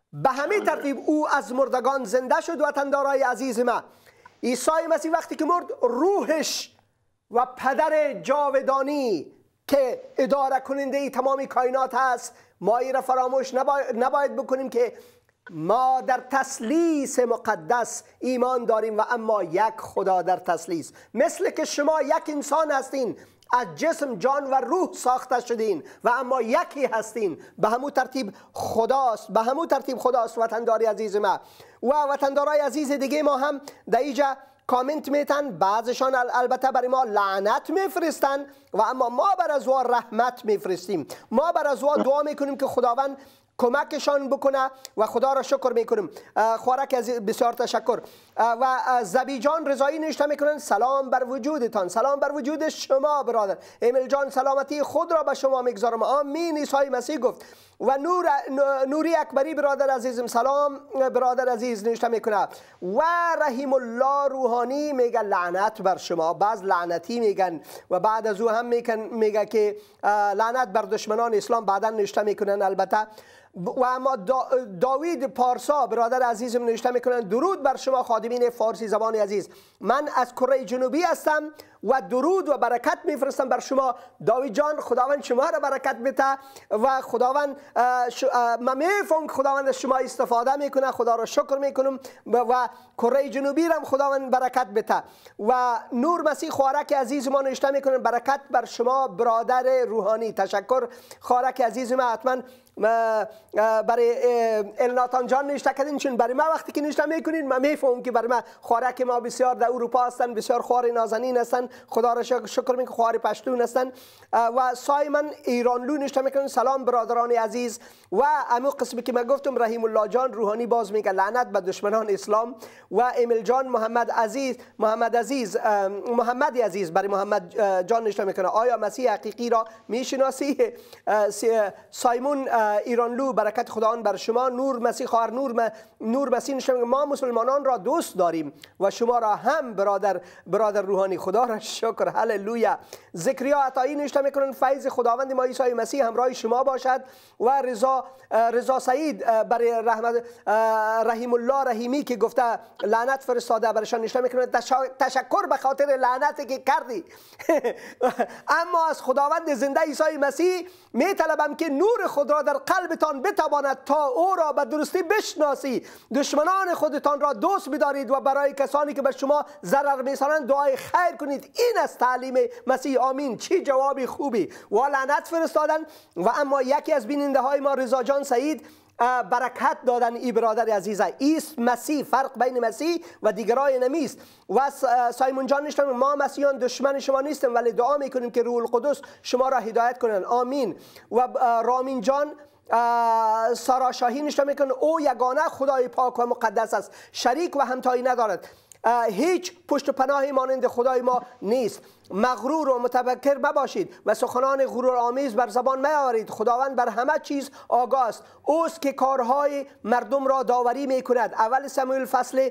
به همین ترتیب او از مردگان زنده شد. وطندارای عزیز ما، عیسی مسیح وقتی که مرد، روحش و پدر جاودانی که اداره کننده تمامی کائنات هست، ما ای را فراموش نباید بکنیم که ما در تثلیث مقدس ایمان داریم و اما یک خدا در تثلیث. مثل که شما یک انسان هستین، از جسم، جان و روح ساخته شدین و اما یکی هستین، به همون ترتیب خداست. به همون ترتیب خداست وطنداری عزیز ما. و وطندارای عزیز دیگه ما هم در اینجا کامنت میتن، بعضشان البته برای ما لعنت میفرستن و اما ما بر از او رحمت میفرستیم. ما بر از او دعا میکنیم که خداوند کمکشان بکنه و خدا را شکر میکنیم. خوارک بسیار تشکر. و زبی جان رضایی نوشته میکنن سلام بر وجودتان، سلام بر وجود شما برادر. امیل جان سلامتی خود را به شما میگذارم. آمین. عیسی مسیح گفت. و نوری اکبری برادر عزیزم سلام برادر عزیز نوشته میکنه. و رحیم الله روحانی میگه لعنت بر شما. بعض لعنتی میگن و بعد از او هم میگه که لعنت بر دشمنان اسلام بعدا نوشته میکنن البته. و اما داوید پارسا برادر عزیزم نوشته میکنن درود بر شما خادمین فارسی زبان عزیز. من از کره جنوبی هستم و درود و برکت میفرستم بر شما. داوید جان خداوند شما را برکت بده و خداوند من میفهم که خداوند از شما استفاده میکنه. خدا را شکر میکنم و کره جنوبی را خداوند برکت بده. و نور مسیح خوارک عزیز ما نوشته میکنن برکت بر شما برادر روحانی. تشکر خوارک عزیز ما. حتما برای الناتان جان نوشته کردین، چون برای ما وقتی که نوشته میکنین من میفهمم که برای ما خوارک ما بسیار در اروپا هستن، بسیار خوار نازنین هستن. خدا را شکر میکنم خوار پشتون هستن. و سایمن ایرانلو نوشته میکنن سلام برادران عزیز. و همون قسمی که من گفتم رحیم الله جان روحانی باز میگه لعنت به دشمنان اسلام. و امیل جان محمد عزیز برای محمد جان نوشته میکنه آیا مسیح حقیقی را میشناسی؟ سایمون ایرانلو برکت خداوند بر شما. نور مسیح خواهر نور مسیح نوشته میکنه ما مسلمانان را دوست داریم و شما را هم برادر روحانی. خدا را شکر. هللویا. ذکریا عطایی نوشته میکنن فیض خداوند ما عیسی مسیح همراه شما باشد. و رضا سعید برای رحیم الله رحیمی که گفته لعنت فرستاده برشان نوشته میکنه تشکر به خاطر لعنتی که کردی. اما از خداوند زنده عیسی مسیح میطلبم که نور خود را در قلبتان بتواند تا او را به درستی بشناسی. دشمنان خودتان را دوست بدارید و برای کسانی که به شما ضرر میرسانند دعای خیر کنید. این از تعلیم مسیح. آمین. چی جوابی خوبی. و لعنت فرستادن. و اما یکی از بیننده های ما رضا جان سعید برکت دادن ای برادر عزیزه. ایست مسیح، فرق بین مسیح و دیگرای نمیست. و سایمون جان نوشتن ما مسیحیان دشمن شما نیستیم ولی دعا میکنیم که روح القدس شما را هدایت کنن. آمین. و رامین جان سارا شاهی نوشته میکنه او یگانه خدای پاک و مقدس است، شریک و همتایی ندارد، هیچ پشت پناهی مانند خدای ما نیست. مغرور و متفکر مباشید و سخنان غرور آمیز بر زبان میآورید. خداوند بر همه چیز آگاه است. اوست که کارهای مردم را داوری میکند. اول سموئیل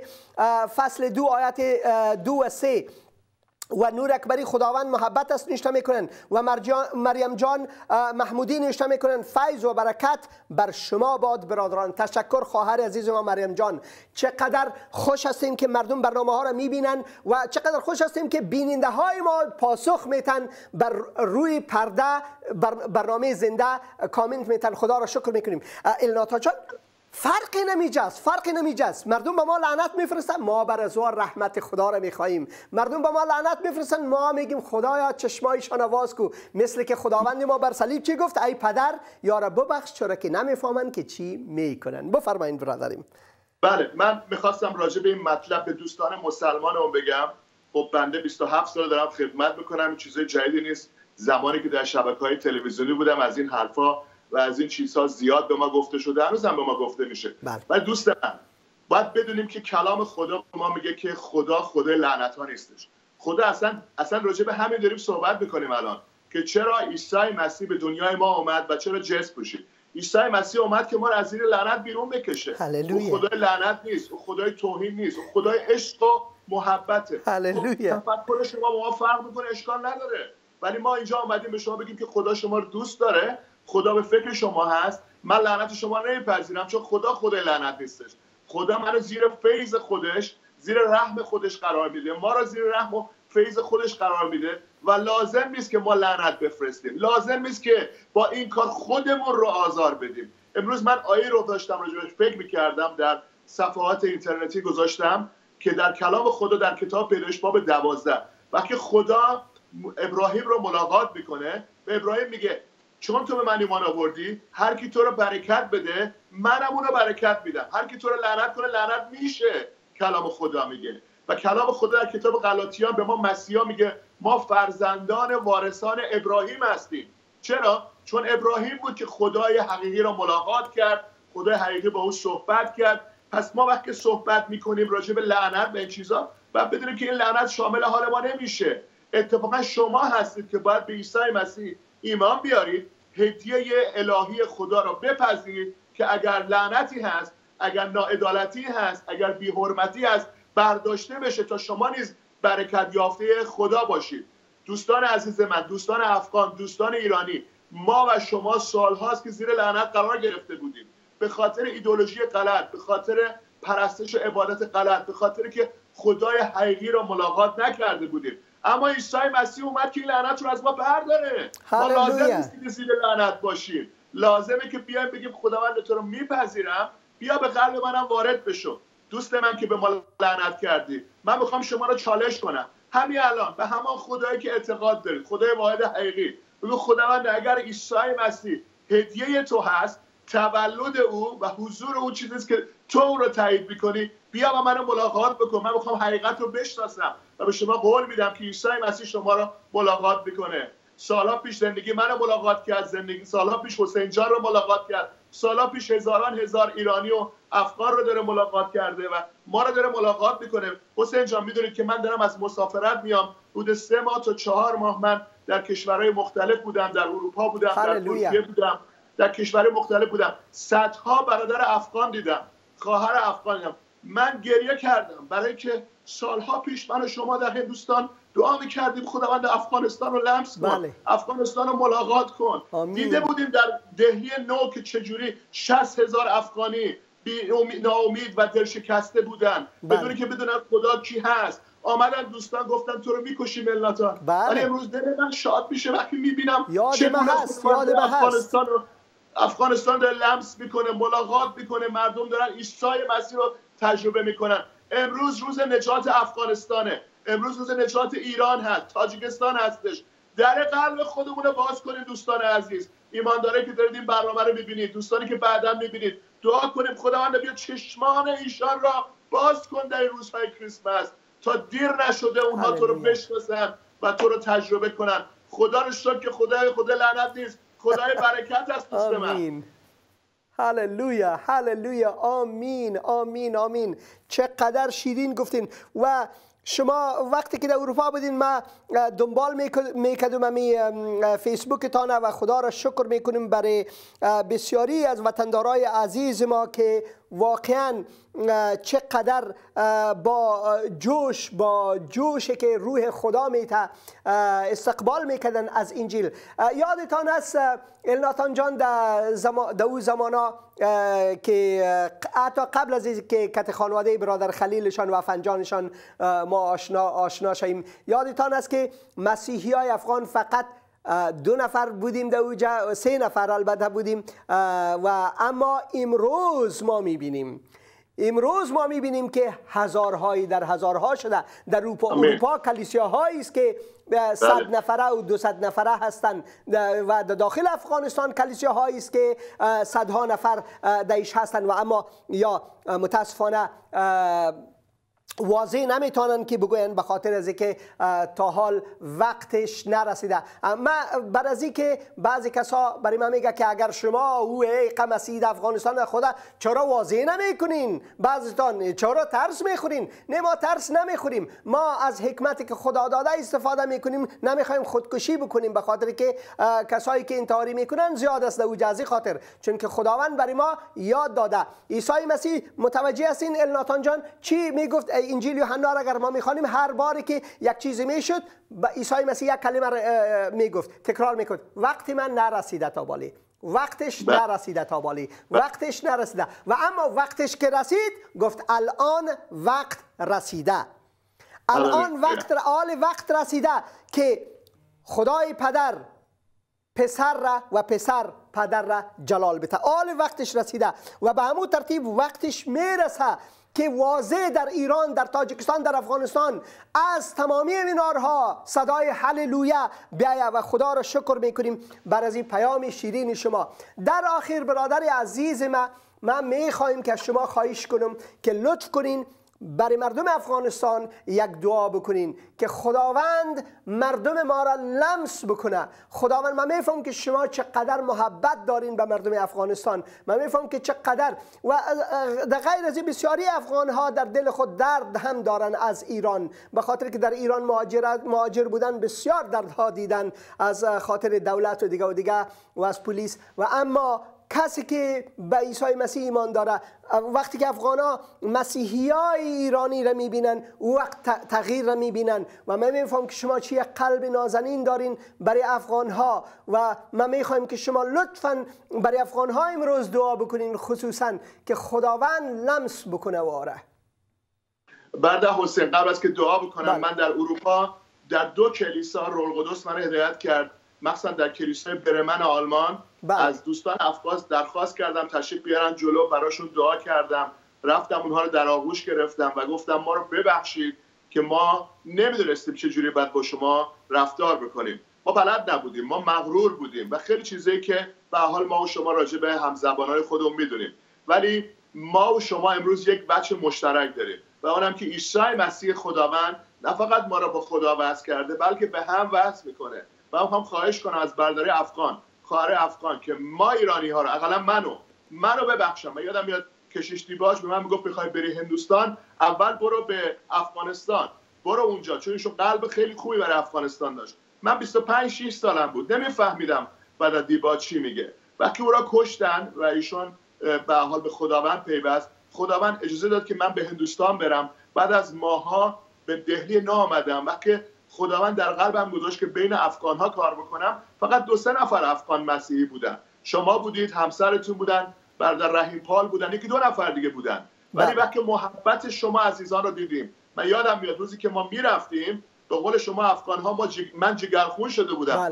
فصل 2 آیات 2 و 3. و نور اکبری خداوند محبت است نوشته میکنن. و مریم جان محمودی نوشته میکنن فیض و برکت بر شما باد برادران. تشکر خواهر عزیز ما مریم جان. چقدر خوش هستیم که مردم برنامه ها را میبینن و چقدر خوش هستیم که بیننده های ما پاسخ میتن بر روی پرده برنامه زنده کامنت میتن. خدا را شکر میکنیم. الناتا جان فرقی نمیجاست. مردم به ما لعنت میفرستن، ما بر از رحمت خدا را میخواهیم. مردم به ما لعنت میفرستن، ما میگیم خدایا چشمایشان واز کو. مثل که خداوند ما بر صلیب چی گفت؟ ای پدر یارا ببخش چرا که نمیفهمن که چی میکنن. بفرمایید برادریم. بله، من میخواستم راجع به این مطلب به دوستان مسلمانمون بگم. خب بنده 27 سال دارم خدمت میکنم، این چیزای جدیدی نیست. زمانی که در شبکه‌های تلویزیونی بودم از این حرفا و از این چیزها زیاد به ما گفته شده، هنوز هم به ما گفته میشه. ولی دوست من باید بدونیم که کلام خدا ما میگه که خدا خدای لعنت ها نیستش. خدا اصلا راجع به همین داریم صحبت میکنیم الان که چرا عیسی مسیح به دنیای ما اومد و چرا جسم پوشید. عیسی مسیح اومد که ما رو از زیر لعنت بیرون بکشه. او خدای لعنت نیست، او خدای توهین نیست، او خدای عشق و محبته. هللویا. تفکر شما با ما فرق میکنه، اشکال نداره. ولی ما اینجا اومدیم به شما بگیم که خدا شما رو دوست داره، خدا به فکر شما هست، من لعنت شما رو نمیپذیرم، چون خدا خدای لعنت نیستش. خدا منو زیر فیض خودش، زیر رحم خودش قرار میده، ما رو زیر رحم و فیض خودش قرار میده و لازم نیست که ما لعنت بفرستیم، لازم نیست که با این کار خودمون رو آزار بدیم. امروز من آیه رو داشتم راجعش فکر میکردم، در صفحات اینترنتی گذاشتم که در کلام خدا در کتاب پیدایش باب 12 وقتی خدا ابراهیم رو ملاقات میکنه، به ابراهیم میگه چون تو به من ایمان آوردی، هر کی تو رو برکت بده منم اون رو برکت میدم، هر کی تو رو لعنت کنه لعنت میشه. کلام خدا میگه و کلام خدا در کتاب غلاطیان به ما مسیحا میگه ما فرزندان وارثان ابراهیم هستیم. چرا؟ چون ابراهیم بود که خدای حقیقی رو ملاقات کرد، خدای حقیقی با او صحبت کرد. پس ما وقتی صحبت میکنیم راجع به لعنت و این چیزا باید بدونیم که این لعنت شامل حال ما نمیشه. اتفاقا شما هستید که باید به عیسی مسیح ایمان بیارید، هدیه الهی خدا رو بپذیرید که اگر لعنتی هست، اگر ناعدالتی هست، اگر بی‌حرمتی هست برداشته بشه تا شما نیز برکت یافته خدا باشید. دوستان عزیز من، دوستان افغان، دوستان ایرانی، ما و شما سالهاست که زیر لعنت قرار گرفته بودیم به خاطر ایدئولوژی غلط، به خاطر پرستش و عبادت غلط، به خاطر که خدای حقیقی رو ملاقات نکرده بودیم. اما عیسی مسیح اومد که این لعنت رو از ما برداره. ما لازم نیست که زیر لعنت باشیم، لازمه که بیایم بگیم خداوند تو رو میپذیرم، بیا به قلب منم وارد بشو. دوست من که به ما لعنت کردی، من میخوام شما رو چالش کنم همین الان به همان خدایی که اعتقاد دارید، خدای واحد حقیقی، بگو خداوند اگر عیسی مسیح هدیه تو هست، تولد او و حضور او چیزیست که تو او رو تایید میکنی، بیا با من ملاقات بکن. من میخوام حقیقت رو بشناسم و به شما قول میدم که عیسی مسیح شما رو ملاقات میکنه. سالها پیش زندگی منو ملاقات کرد، سالها پیش حسین جان رو ملاقات کرد، سالها پیش هزاران هزار ایرانی و افغان رو داره ملاقات کرده و ما رو داره ملاقات میکنه. حسین جان میدونید که من دارم از مسافرت میام، حدود 3 ماه تا 4 ماه من در کشورهای مختلف بودم، در اروپا بودم، در ترکیه بودم، در کشورهای مختلف بودم، صدها برادر افغان دیدم، خواهر افغان دیدم. من گریه کردم برای که سالها پیش من و شما در هندوستان دعا میکردیم خداوند افغانستان رو لمس کن، افغانستان رو ملاقات کن. دیده بودیم در دهلی نو که چجوری 60,000 افغانی ناامید و دلشکسته بودن بدونی که بدونن خدا کی هست. آمدن دوستان گفتن تو رو میکشیم ملتان. ولی امروز دل من شاد میشه وقتی میبینم چگونه افغانستان داره لمس میکنه، ملاقات میکنه، مردم دارن عیسی مسیح رو تجربه میکنن. امروز روز نجات افغانستانه، امروز روز نجات ایران هست، تاجیکستان هستش. در قلب خودمون رو باز کنید دوستان عزیز، ایمانداره که دارید این برنامه رو میبینید، دوستانی که بعدا میبینید، دعا کنیم خداوند بیا چشمان ایشان را باز کن در این روزهای کریسمس تا دیر نشده اونها تو رو بشناسن و تو رو تجربه کنن. خدا رو شکر که خدا لعنت نیست، خدای برکت است دوست من. هللویا هللویا، آمین آمین آمین. چقدر شیرین گفتین. و شما وقتی که در اروپا بودین ما دنبال میکردم امی فیسبوک تانه و خدا را شکر میکنیم برای بسیاری از وطندارای عزیز ما که واقعا چقدر با جوشی که روح خدا استقبال میکردن از انجیل. یادتان است الناتان جان در او زمانا که حتی قبل از اینکه کت خانواده برادر خلیلشان و فنجانشان ما آشنا شویم، یادتان است که مسیحی های افغان فقط 2 نفر بودیم در اوجا، 3 نفر البته بودیم. و اما امروز ما میبینیم که هزارهایی در هزارها شده. در اروپا کلیسیاهایی است که 100 نفره و 200 نفره هستند و در داخل افغانستان کلیسیاهایی است که صدها نفر درش هستند و اما یا متاسفانه واضح نمیتونن که بگوین به خاطر از اینکه تا حال وقتش نرسیده. من بعد از اینکه بعضی کسا برای من میگه که اگر شما او مسیح افغانستان خدا چرا واضح نمیکنین، بعضیتان چرا ترس میخورین؟ نه ما ترس نمیخوریم، ما از حکمتی که خدا داده استفاده میکنیم، نمیخوایم خودکشی بکنیم به خاطر که کسایی که انتحاری میکنن زیاد است در جزی خاطر، چون که خداوند برای ما یاد داده. عیسی مسیح متوجه هستین الناتان جان چی میگفت؟ انجیل یوحنا را اگر ما میخوانیم هر باری که یک چیزی میشد عیسی مسیح یک کلمه را میگفت، تکرار میکرد: وقتی من نرسیده تا بالی، وقتش نرسیده تا بالی، وقتش نرسیده. و اما وقتش که رسید گفت الان وقت رسیده، الان وقت رسیده که خدای پدر پسر را و پسر پدر را جلال بده. وقتش رسیده و به همون ترتیب وقتش میرسه که واضح در ایران، در تاجیکستان، در افغانستان از تمامی مینارها صدای هللویا بیاید و خدا را شکر میکنیم بر از این پیام شیرین شما. در آخر برادر عزیز من میخوایم که شما خواهش کنم که لطف کنین برای مردم افغانستان یک دعا بکنین که خداوند مردم ما را لمس بکنه. خداوند، من میفهم که شما چقدر محبت دارین به مردم افغانستان، من میفهم که چقدر، و در غیر از این بسیاری افغان ها در دل خود درد هم دارن از ایران، به خاطر که در ایران مهاجر بودن بسیار دردها دیدن از خاطر دولت و دیگه و از پلیس. و اما کسی که به عیسی مسیح ایمان داره، وقتی که افغانا مسیحی های ایرانی را میبینن او وقت تغییر را میبینن. و من میفهم که شما چی قلب نازنین دارین برای افغان ها و من میخوایم که شما لطفاً برای افغان ها امروز دعا بکنین، خصوصاً که خداوند لمس بکنه واره. بعد حسین قبل از که دعا بکنم، من در اروپا در 2 کلیسا روح القدس من هدایت کرد، مثلا در کلیسای برمن آلمان از دوستان افغان درخواست کردم تشریف بیارن جلو، براشون دعا کردم، رفتم اونها رو در آغوش گرفتم و گفتم ما رو ببخشید که ما نمیدونستیم چجوری باید با شما رفتار بکنیم، ما بلد نبودیم، ما مغرور بودیم و خیلی چیزایی که به حال ما و شما راجع به همزبانای خودمون میدونیم، ولی ما و شما امروز یک بچه مشترک داریم و اونم که عیسی مسیح خداوند نه فقط ما رو با خدا وصل کرده بلکه به هم وصل میکنه. و هم خواهش کنم از برادر افغان، خواهر افغان که ما ایرانی ها رو، اقلا منو ببخشم. من یادم میاد کشیش دیباج به من میگفت بخوای بری هندوستان اول برو به افغانستان، برو اونجا، چون ایشون قلب خیلی خوبی برای افغانستان داشت. من 25-6 سالم بود، نمیفهمیدم بعد از دیباج چی میگه. وقتی او را کشتن و ایشون به حال به خداوند پیوست، خداوند اجازه داد که من به هندوستان برم. بعد از ماها به دهلی آمدم. وقتی خداوند در قلبم گذاشت که بین افغان ها کار بکنم، فقط 2-3 نفر افغان مسیحی بودن. شما بودید، همسرتون بودن، برادر رحیم پال بودن، 1-2 نفر دیگه بودن. ولی وقتی محبت شما عزیزان رو دیدیم، من یادم میاد روزی که ما میرفتیم، به قول شما افغان ها من جگرخون شده بودم.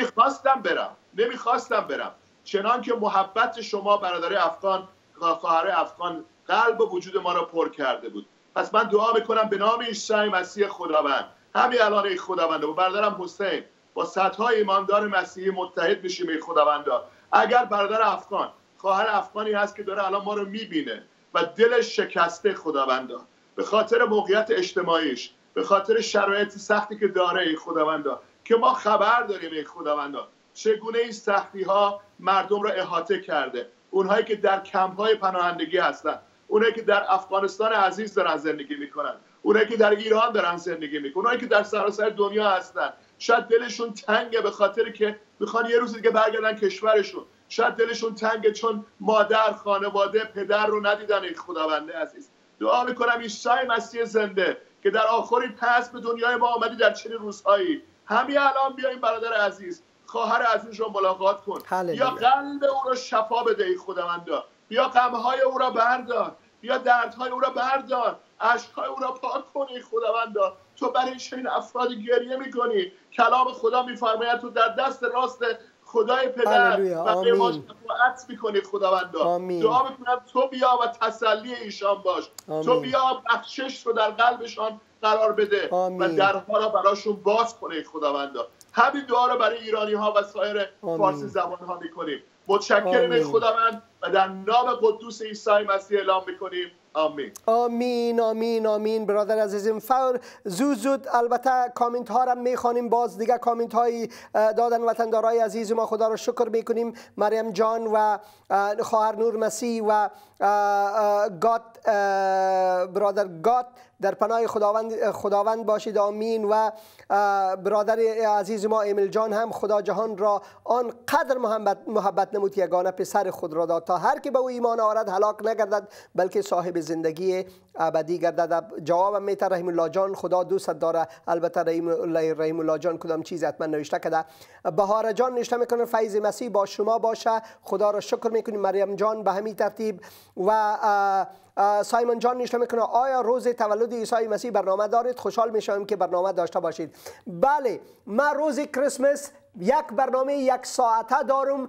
نمیخواستم برم. چنان که محبت شما برادر افغان، خواهر افغان قلب و وجود ما رو پر کرده بود. پس من دعا میکنم به نام عیسی مسیح خداوند، همین الان ای خداونده، با برادرم حسین با صدهای ایماندار مسیحی متحد بشیم ای خداوندا. اگر برادر افغان، خواهر افغانی هست که داره الان ما رو میبینه و دلش شکسته خداوندا، به خاطر موقعیت اجتماعیش، به خاطر شرایط سختی که داره ای خداوندا، که ما خبر داریم ای خداوندا چگونه این سختی ها مردم رو احاطه کرده، اونهایی که در کمپ های پناهندگی هستن، اونایی که در افغانستان عزیز دارن زندگی میکنن، اونایی که در ایران دارن زندگی میکنن، اونایی که در سراسر دنیا هستن. شاید دلشون تنگه به خاطر که میخوان یه روز دیگه برگردن کشورشون. شاید دلشون تنگه چون مادر، خانواده، پدر رو ندیدن. ای خداونده عزیز، دعا میکنم عیسی مسیح زنده که در آخرین پس به دنیای ما آمدی در چنین روزهایی، همین الان بیا این برادر عزیز، خواهر عزیز رو ملاقات کن. یا قلب او رو شفا بده ای خداوندا، بیا غمهای او را بردار، بیا دردهای او را بردار، اشکهای او را پاک کن ای خداوندا. تو برای چنین افراد گریه میکنی. کلام خدا میفرماید تو در دست راست خدای پدر و به ما شفاعت میکنی خداوندا. دعا میکنم تو بیا و تسلی ایشان باش. تو بیا بخشش رو در قلبشان قرار بده و درها را براشون باز کنه خداوندا. همین دعا رو برای ایرانی ها و سایر فارسی زبان ها میکنیم. متشکرم ای خداوند و در نام قدوس عیسی مسیح اعلام میکنیم آمین. آمین آمین آمین. برادر عزیزم فور زود البته کامنت ها را میخوانیم، باز دیگه کامنت هایی دادن وطندارای عزیز ما، خدا را شکر میکنیم. مریم جان و خواهر نور مسیح و برادر گات در پناه خداوند باشید آمین. و برادر عزیز ما امیل جان هم خدا جهان را آنقدر محبت نمود که یگانه پسر خود را داد تا هر که به او ایمان آورد هلاک نگردد بلکه صاحب زندگی ابدی گردد. جوابم میته رحیم الله جان خدا دوست داره. البته رحیم الله جان کدام چیز حتما نوشته کده. بهار جان نوشته میکنه فیض مسیح با شما باشه. خدا را شکر میکنیم. مریم جان به همین ترتیب. و سایمون جان نوشته میکنه آیا روز تولد عیسی مسیح برنامه دارید؟ خوشحال میشم که برنامه داشته باشید. بله، من روز کریسمس یک برنامه 1 ساعته دارم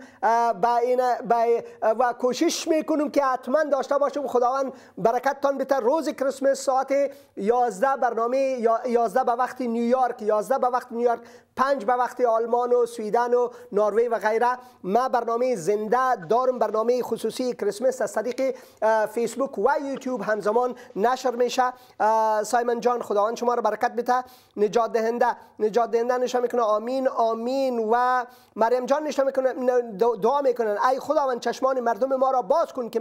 و کوشش میکنم که حتما داشته باشم. خداوند برکتتان بده. روز کریسمس ساعت 11 برنامه 11 به وقت نیویورک، 11 به وقت نیویورک، 5 به وقت آلمان و سویدن و نروژ و غیره. ما برنامه زنده دارم، برنامه خصوصی کریسمس از طریق فیسبوک و یوتیوب همزمان نشر میشه. سایمون جان خداوند شما را برکت بده. نجات دهنده نشه میکنه آمین آمین. و مریم جان نشه میکنه دعا میکنن ای خداوند چشمان مردم ما را باز کن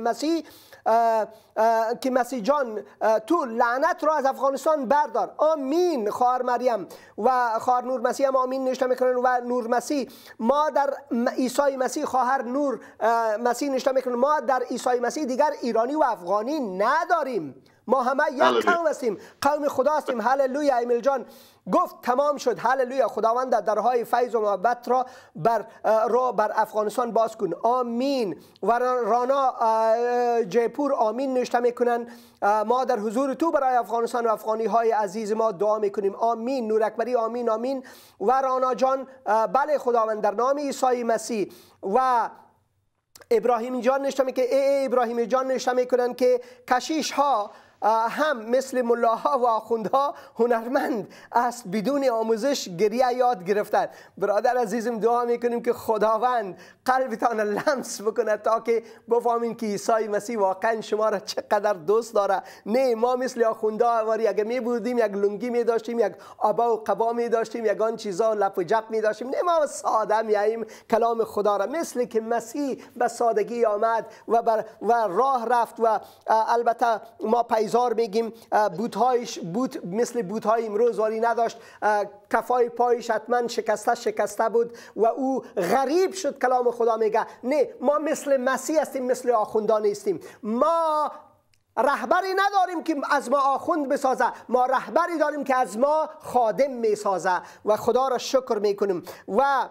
که مسیح جان تو لعنت را از افغانستان بردار. آمین. خواهر مریم و خواهر نور مسیح هم آمین نوشته میکنن. و نور مسیح ما در عیسی مسیح، خواهر نور مسیح نوشته میکنن ما در عیسی مسیح دیگر ایرانی و افغانی نداریم، ما همه یک قوم هستیم، قوم خدا هستیم. هللویا. ایمیل جان گفت تمام شد. هللویا. خداوند درهای فیض و محبت را بر افغانستان باز کن. آمین. و رانا جیپور آمین نوشته میکنن ما در حضور تو برای افغانستان و افغانی های عزیز ما دعا میکنیم. آمین. نور اکبری آمین آمین. و رانا جان بله خداوند در نام عیسی مسیح. و ابراهیم جان نوشته میکنن ابراهیم جان نوشته میکنن که کشیش ها هم مثل ملاها و آخوندها هنرمند است، بدون آموزش گریه یاد گرفتن. برادر عزیزم دعا میکنیم که خداوند قلبتان لمس بکنه تا که بفهمین که عیسی مسیح واقعا شما را چقدر دوست داره. نه ما مثل آخوندها واری اگه می بودیم یک لنگی می داشتیم، یک آبا و قبا می داشتیم، یک آن چیزا لپ و جپ می داشتیم. نه ما ساده میاییم کلام خدا را مثل که مسیح به سادگی آمد و راه رفت. و البته ما پیزار میگیم بوت مثل بوت های امروز واری نداشت، کفای پایش حتما شکسته بود و او غریب شد. کلام خدا میگه نه ما مثل مسیح هستیم، مثل آخوندان نیستیم. ما رهبری نداریم که از ما آخوند بسازه، ما رهبری داریم که از ما خادم میسازه و خدا را شکر میکنیم. و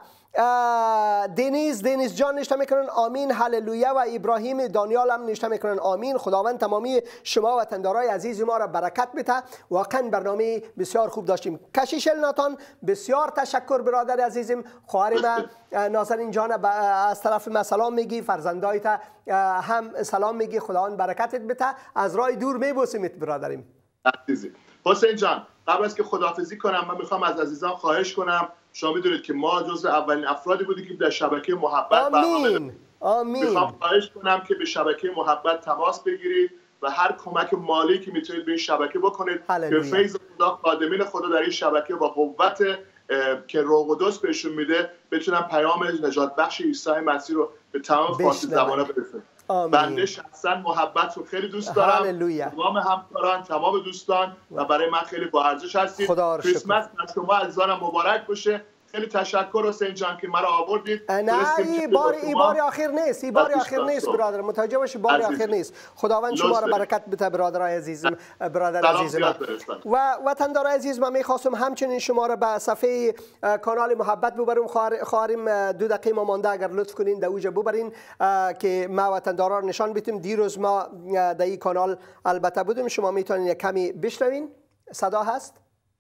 دنیز جان نوشته میکنن آمین هللویا. و ابراهیم دانیال هم نوشته میکنن آمین. خداوند تمامی شما وطندارای عزیز ما را برکت بده. واقعا برنامه بسیار خوب داشتیم. کشیش ناتان بسیار تشکر برادر عزیزم. خواهر من نازنین جان از طرف ما سلام میگی، فرزندایت هم سلام میگی. خداوند برکتت بده. از راه دور میبوسیمت برادریم. حسین جان قبل از که خداحافظی کنم من میخوام از عزیزان خواهش کنم، شما میدونید که ما جزو اولین افرادی بودیم که در شبکه محبت برنامه آمین. میخوام خواهش کنم که به شبکه محبت تماس بگیرید و هر کمک مالی که میتونید به این شبکه بکنید که فیض خدا خادمین خدا در این شبکه با قوت که روح القدس بهشون میده بتونن پیام نجات بخش عیسی مسیح رو به تمام فارسی زبان‌ها برسونن. بنده شخصا محبت رو خیلی دوست دارم. تمام همکاران، تمام دوستان و برای من خیلی با ارزش هستید. کریسمس بر شما عزیزانم مبارک باشه. خیلی تشکر حسین جان که مرا آوردید. نه این بار آخر نیست، این بار آخر نیست برادر، متوجه باشی بار آخر نیست. خداوند شما را برکت بده برادرای عزیزم. برادر عزیزم و وطندارای عزیز، من میخواستم همچنین شما را به صفحه کانال محبت ببرم. خواهریم 2 دقیقه ما مانده اگر لطف کنین در اوجه ببرین که ما وطندارا را نشان بدیم. دیروز ما در این کانال البته بودیم، شما میتونین یک کمی بشنوین. صدا هست؟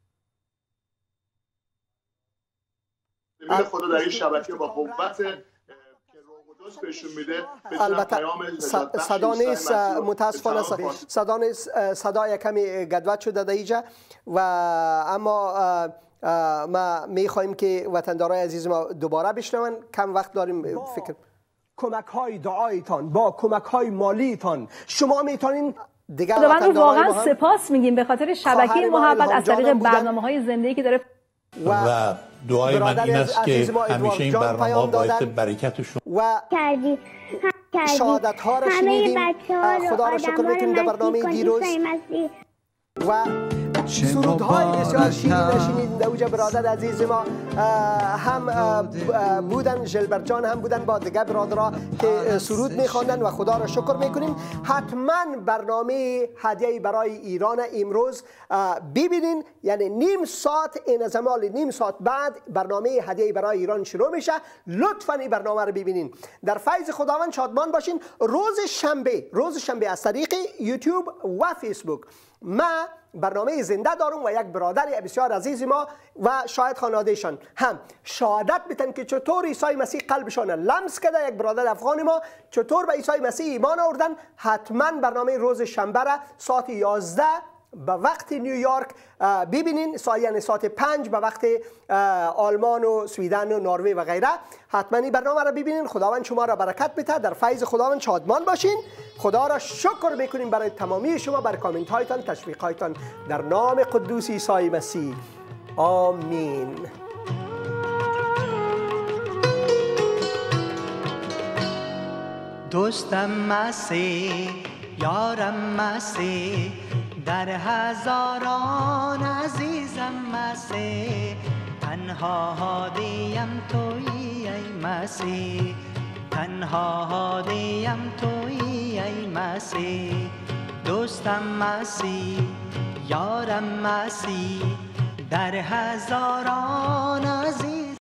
خدا در این شبکه با قوت که روح القدس بهشون میده البته صدا نیست، متاسفانه صدا نیست، صدا کمی گدوت شده در اینجا. و اما ما میخوایم که وطندارای عزیز ما دوباره بشنون. کم وقت داریم. فکر کمک های دعایتان، با کمک های مالیتان شما میتونین دیگر خداوند رو واقعا سپاس میگیم به خاطر شبکه محبت از طریق برنامه‌های زنده‌ای که داره. و دعای من این است که همیشه این برنامه باعث برکتشون و شهادت ها را شنیدیم. خدا را شکر میکنیم در برنامه دیروز و سرودهای بسیار شیرین شنیدیم. در اوجه برادر عزیز ما هم بودن، ژلبرت جان هم بودن با دیگه برادرها که سرود میخواندن و خدا را شکر میکنیم. حتما برنامه هدیه برای ایران امروز ببینین، یعنی نیم ساعت این از نیم ساعت بعد برنامه هدیه برای ایران شروع میشه. لطفا این برنامه رو ببینین. در فیض خداوند شادمان باشین. روز شنبه از طریق یوتیوب و فیسبوک ما برنامه زنده دارم و یک برادر بسیار عزیز ما و شاید خانوادهشان هم شهادت میتن که چطور عیسی مسیح قلبشان لمس کرده. یک برادر افغان ما چطور به عیسی مسیح ایمان آوردن. حتما برنامه روز شنبه را ساعت 11 به وقت نیویورک ببینین، یعنی ساعت 5 به وقت آلمان و سویدن و نروژ و غیره. حتما این برنامه را ببینین. خداوند شما را برکت بده. در فیض خداوند شادمان باشین. خدا را شکر میکنیم برای تمامی شما، بر کامنت هایتان، تشویق هایتان. در نام قدوس عیسی مسیح آمین. دوستم مسیح، یارم مسیح، در هزاران عزیزم مسیح، تنها هادیم تویی ای مسیح، تنها هادیم تویی ای مسیح. دوستم مسیح، یارم مسیح، در هزاران عزیزم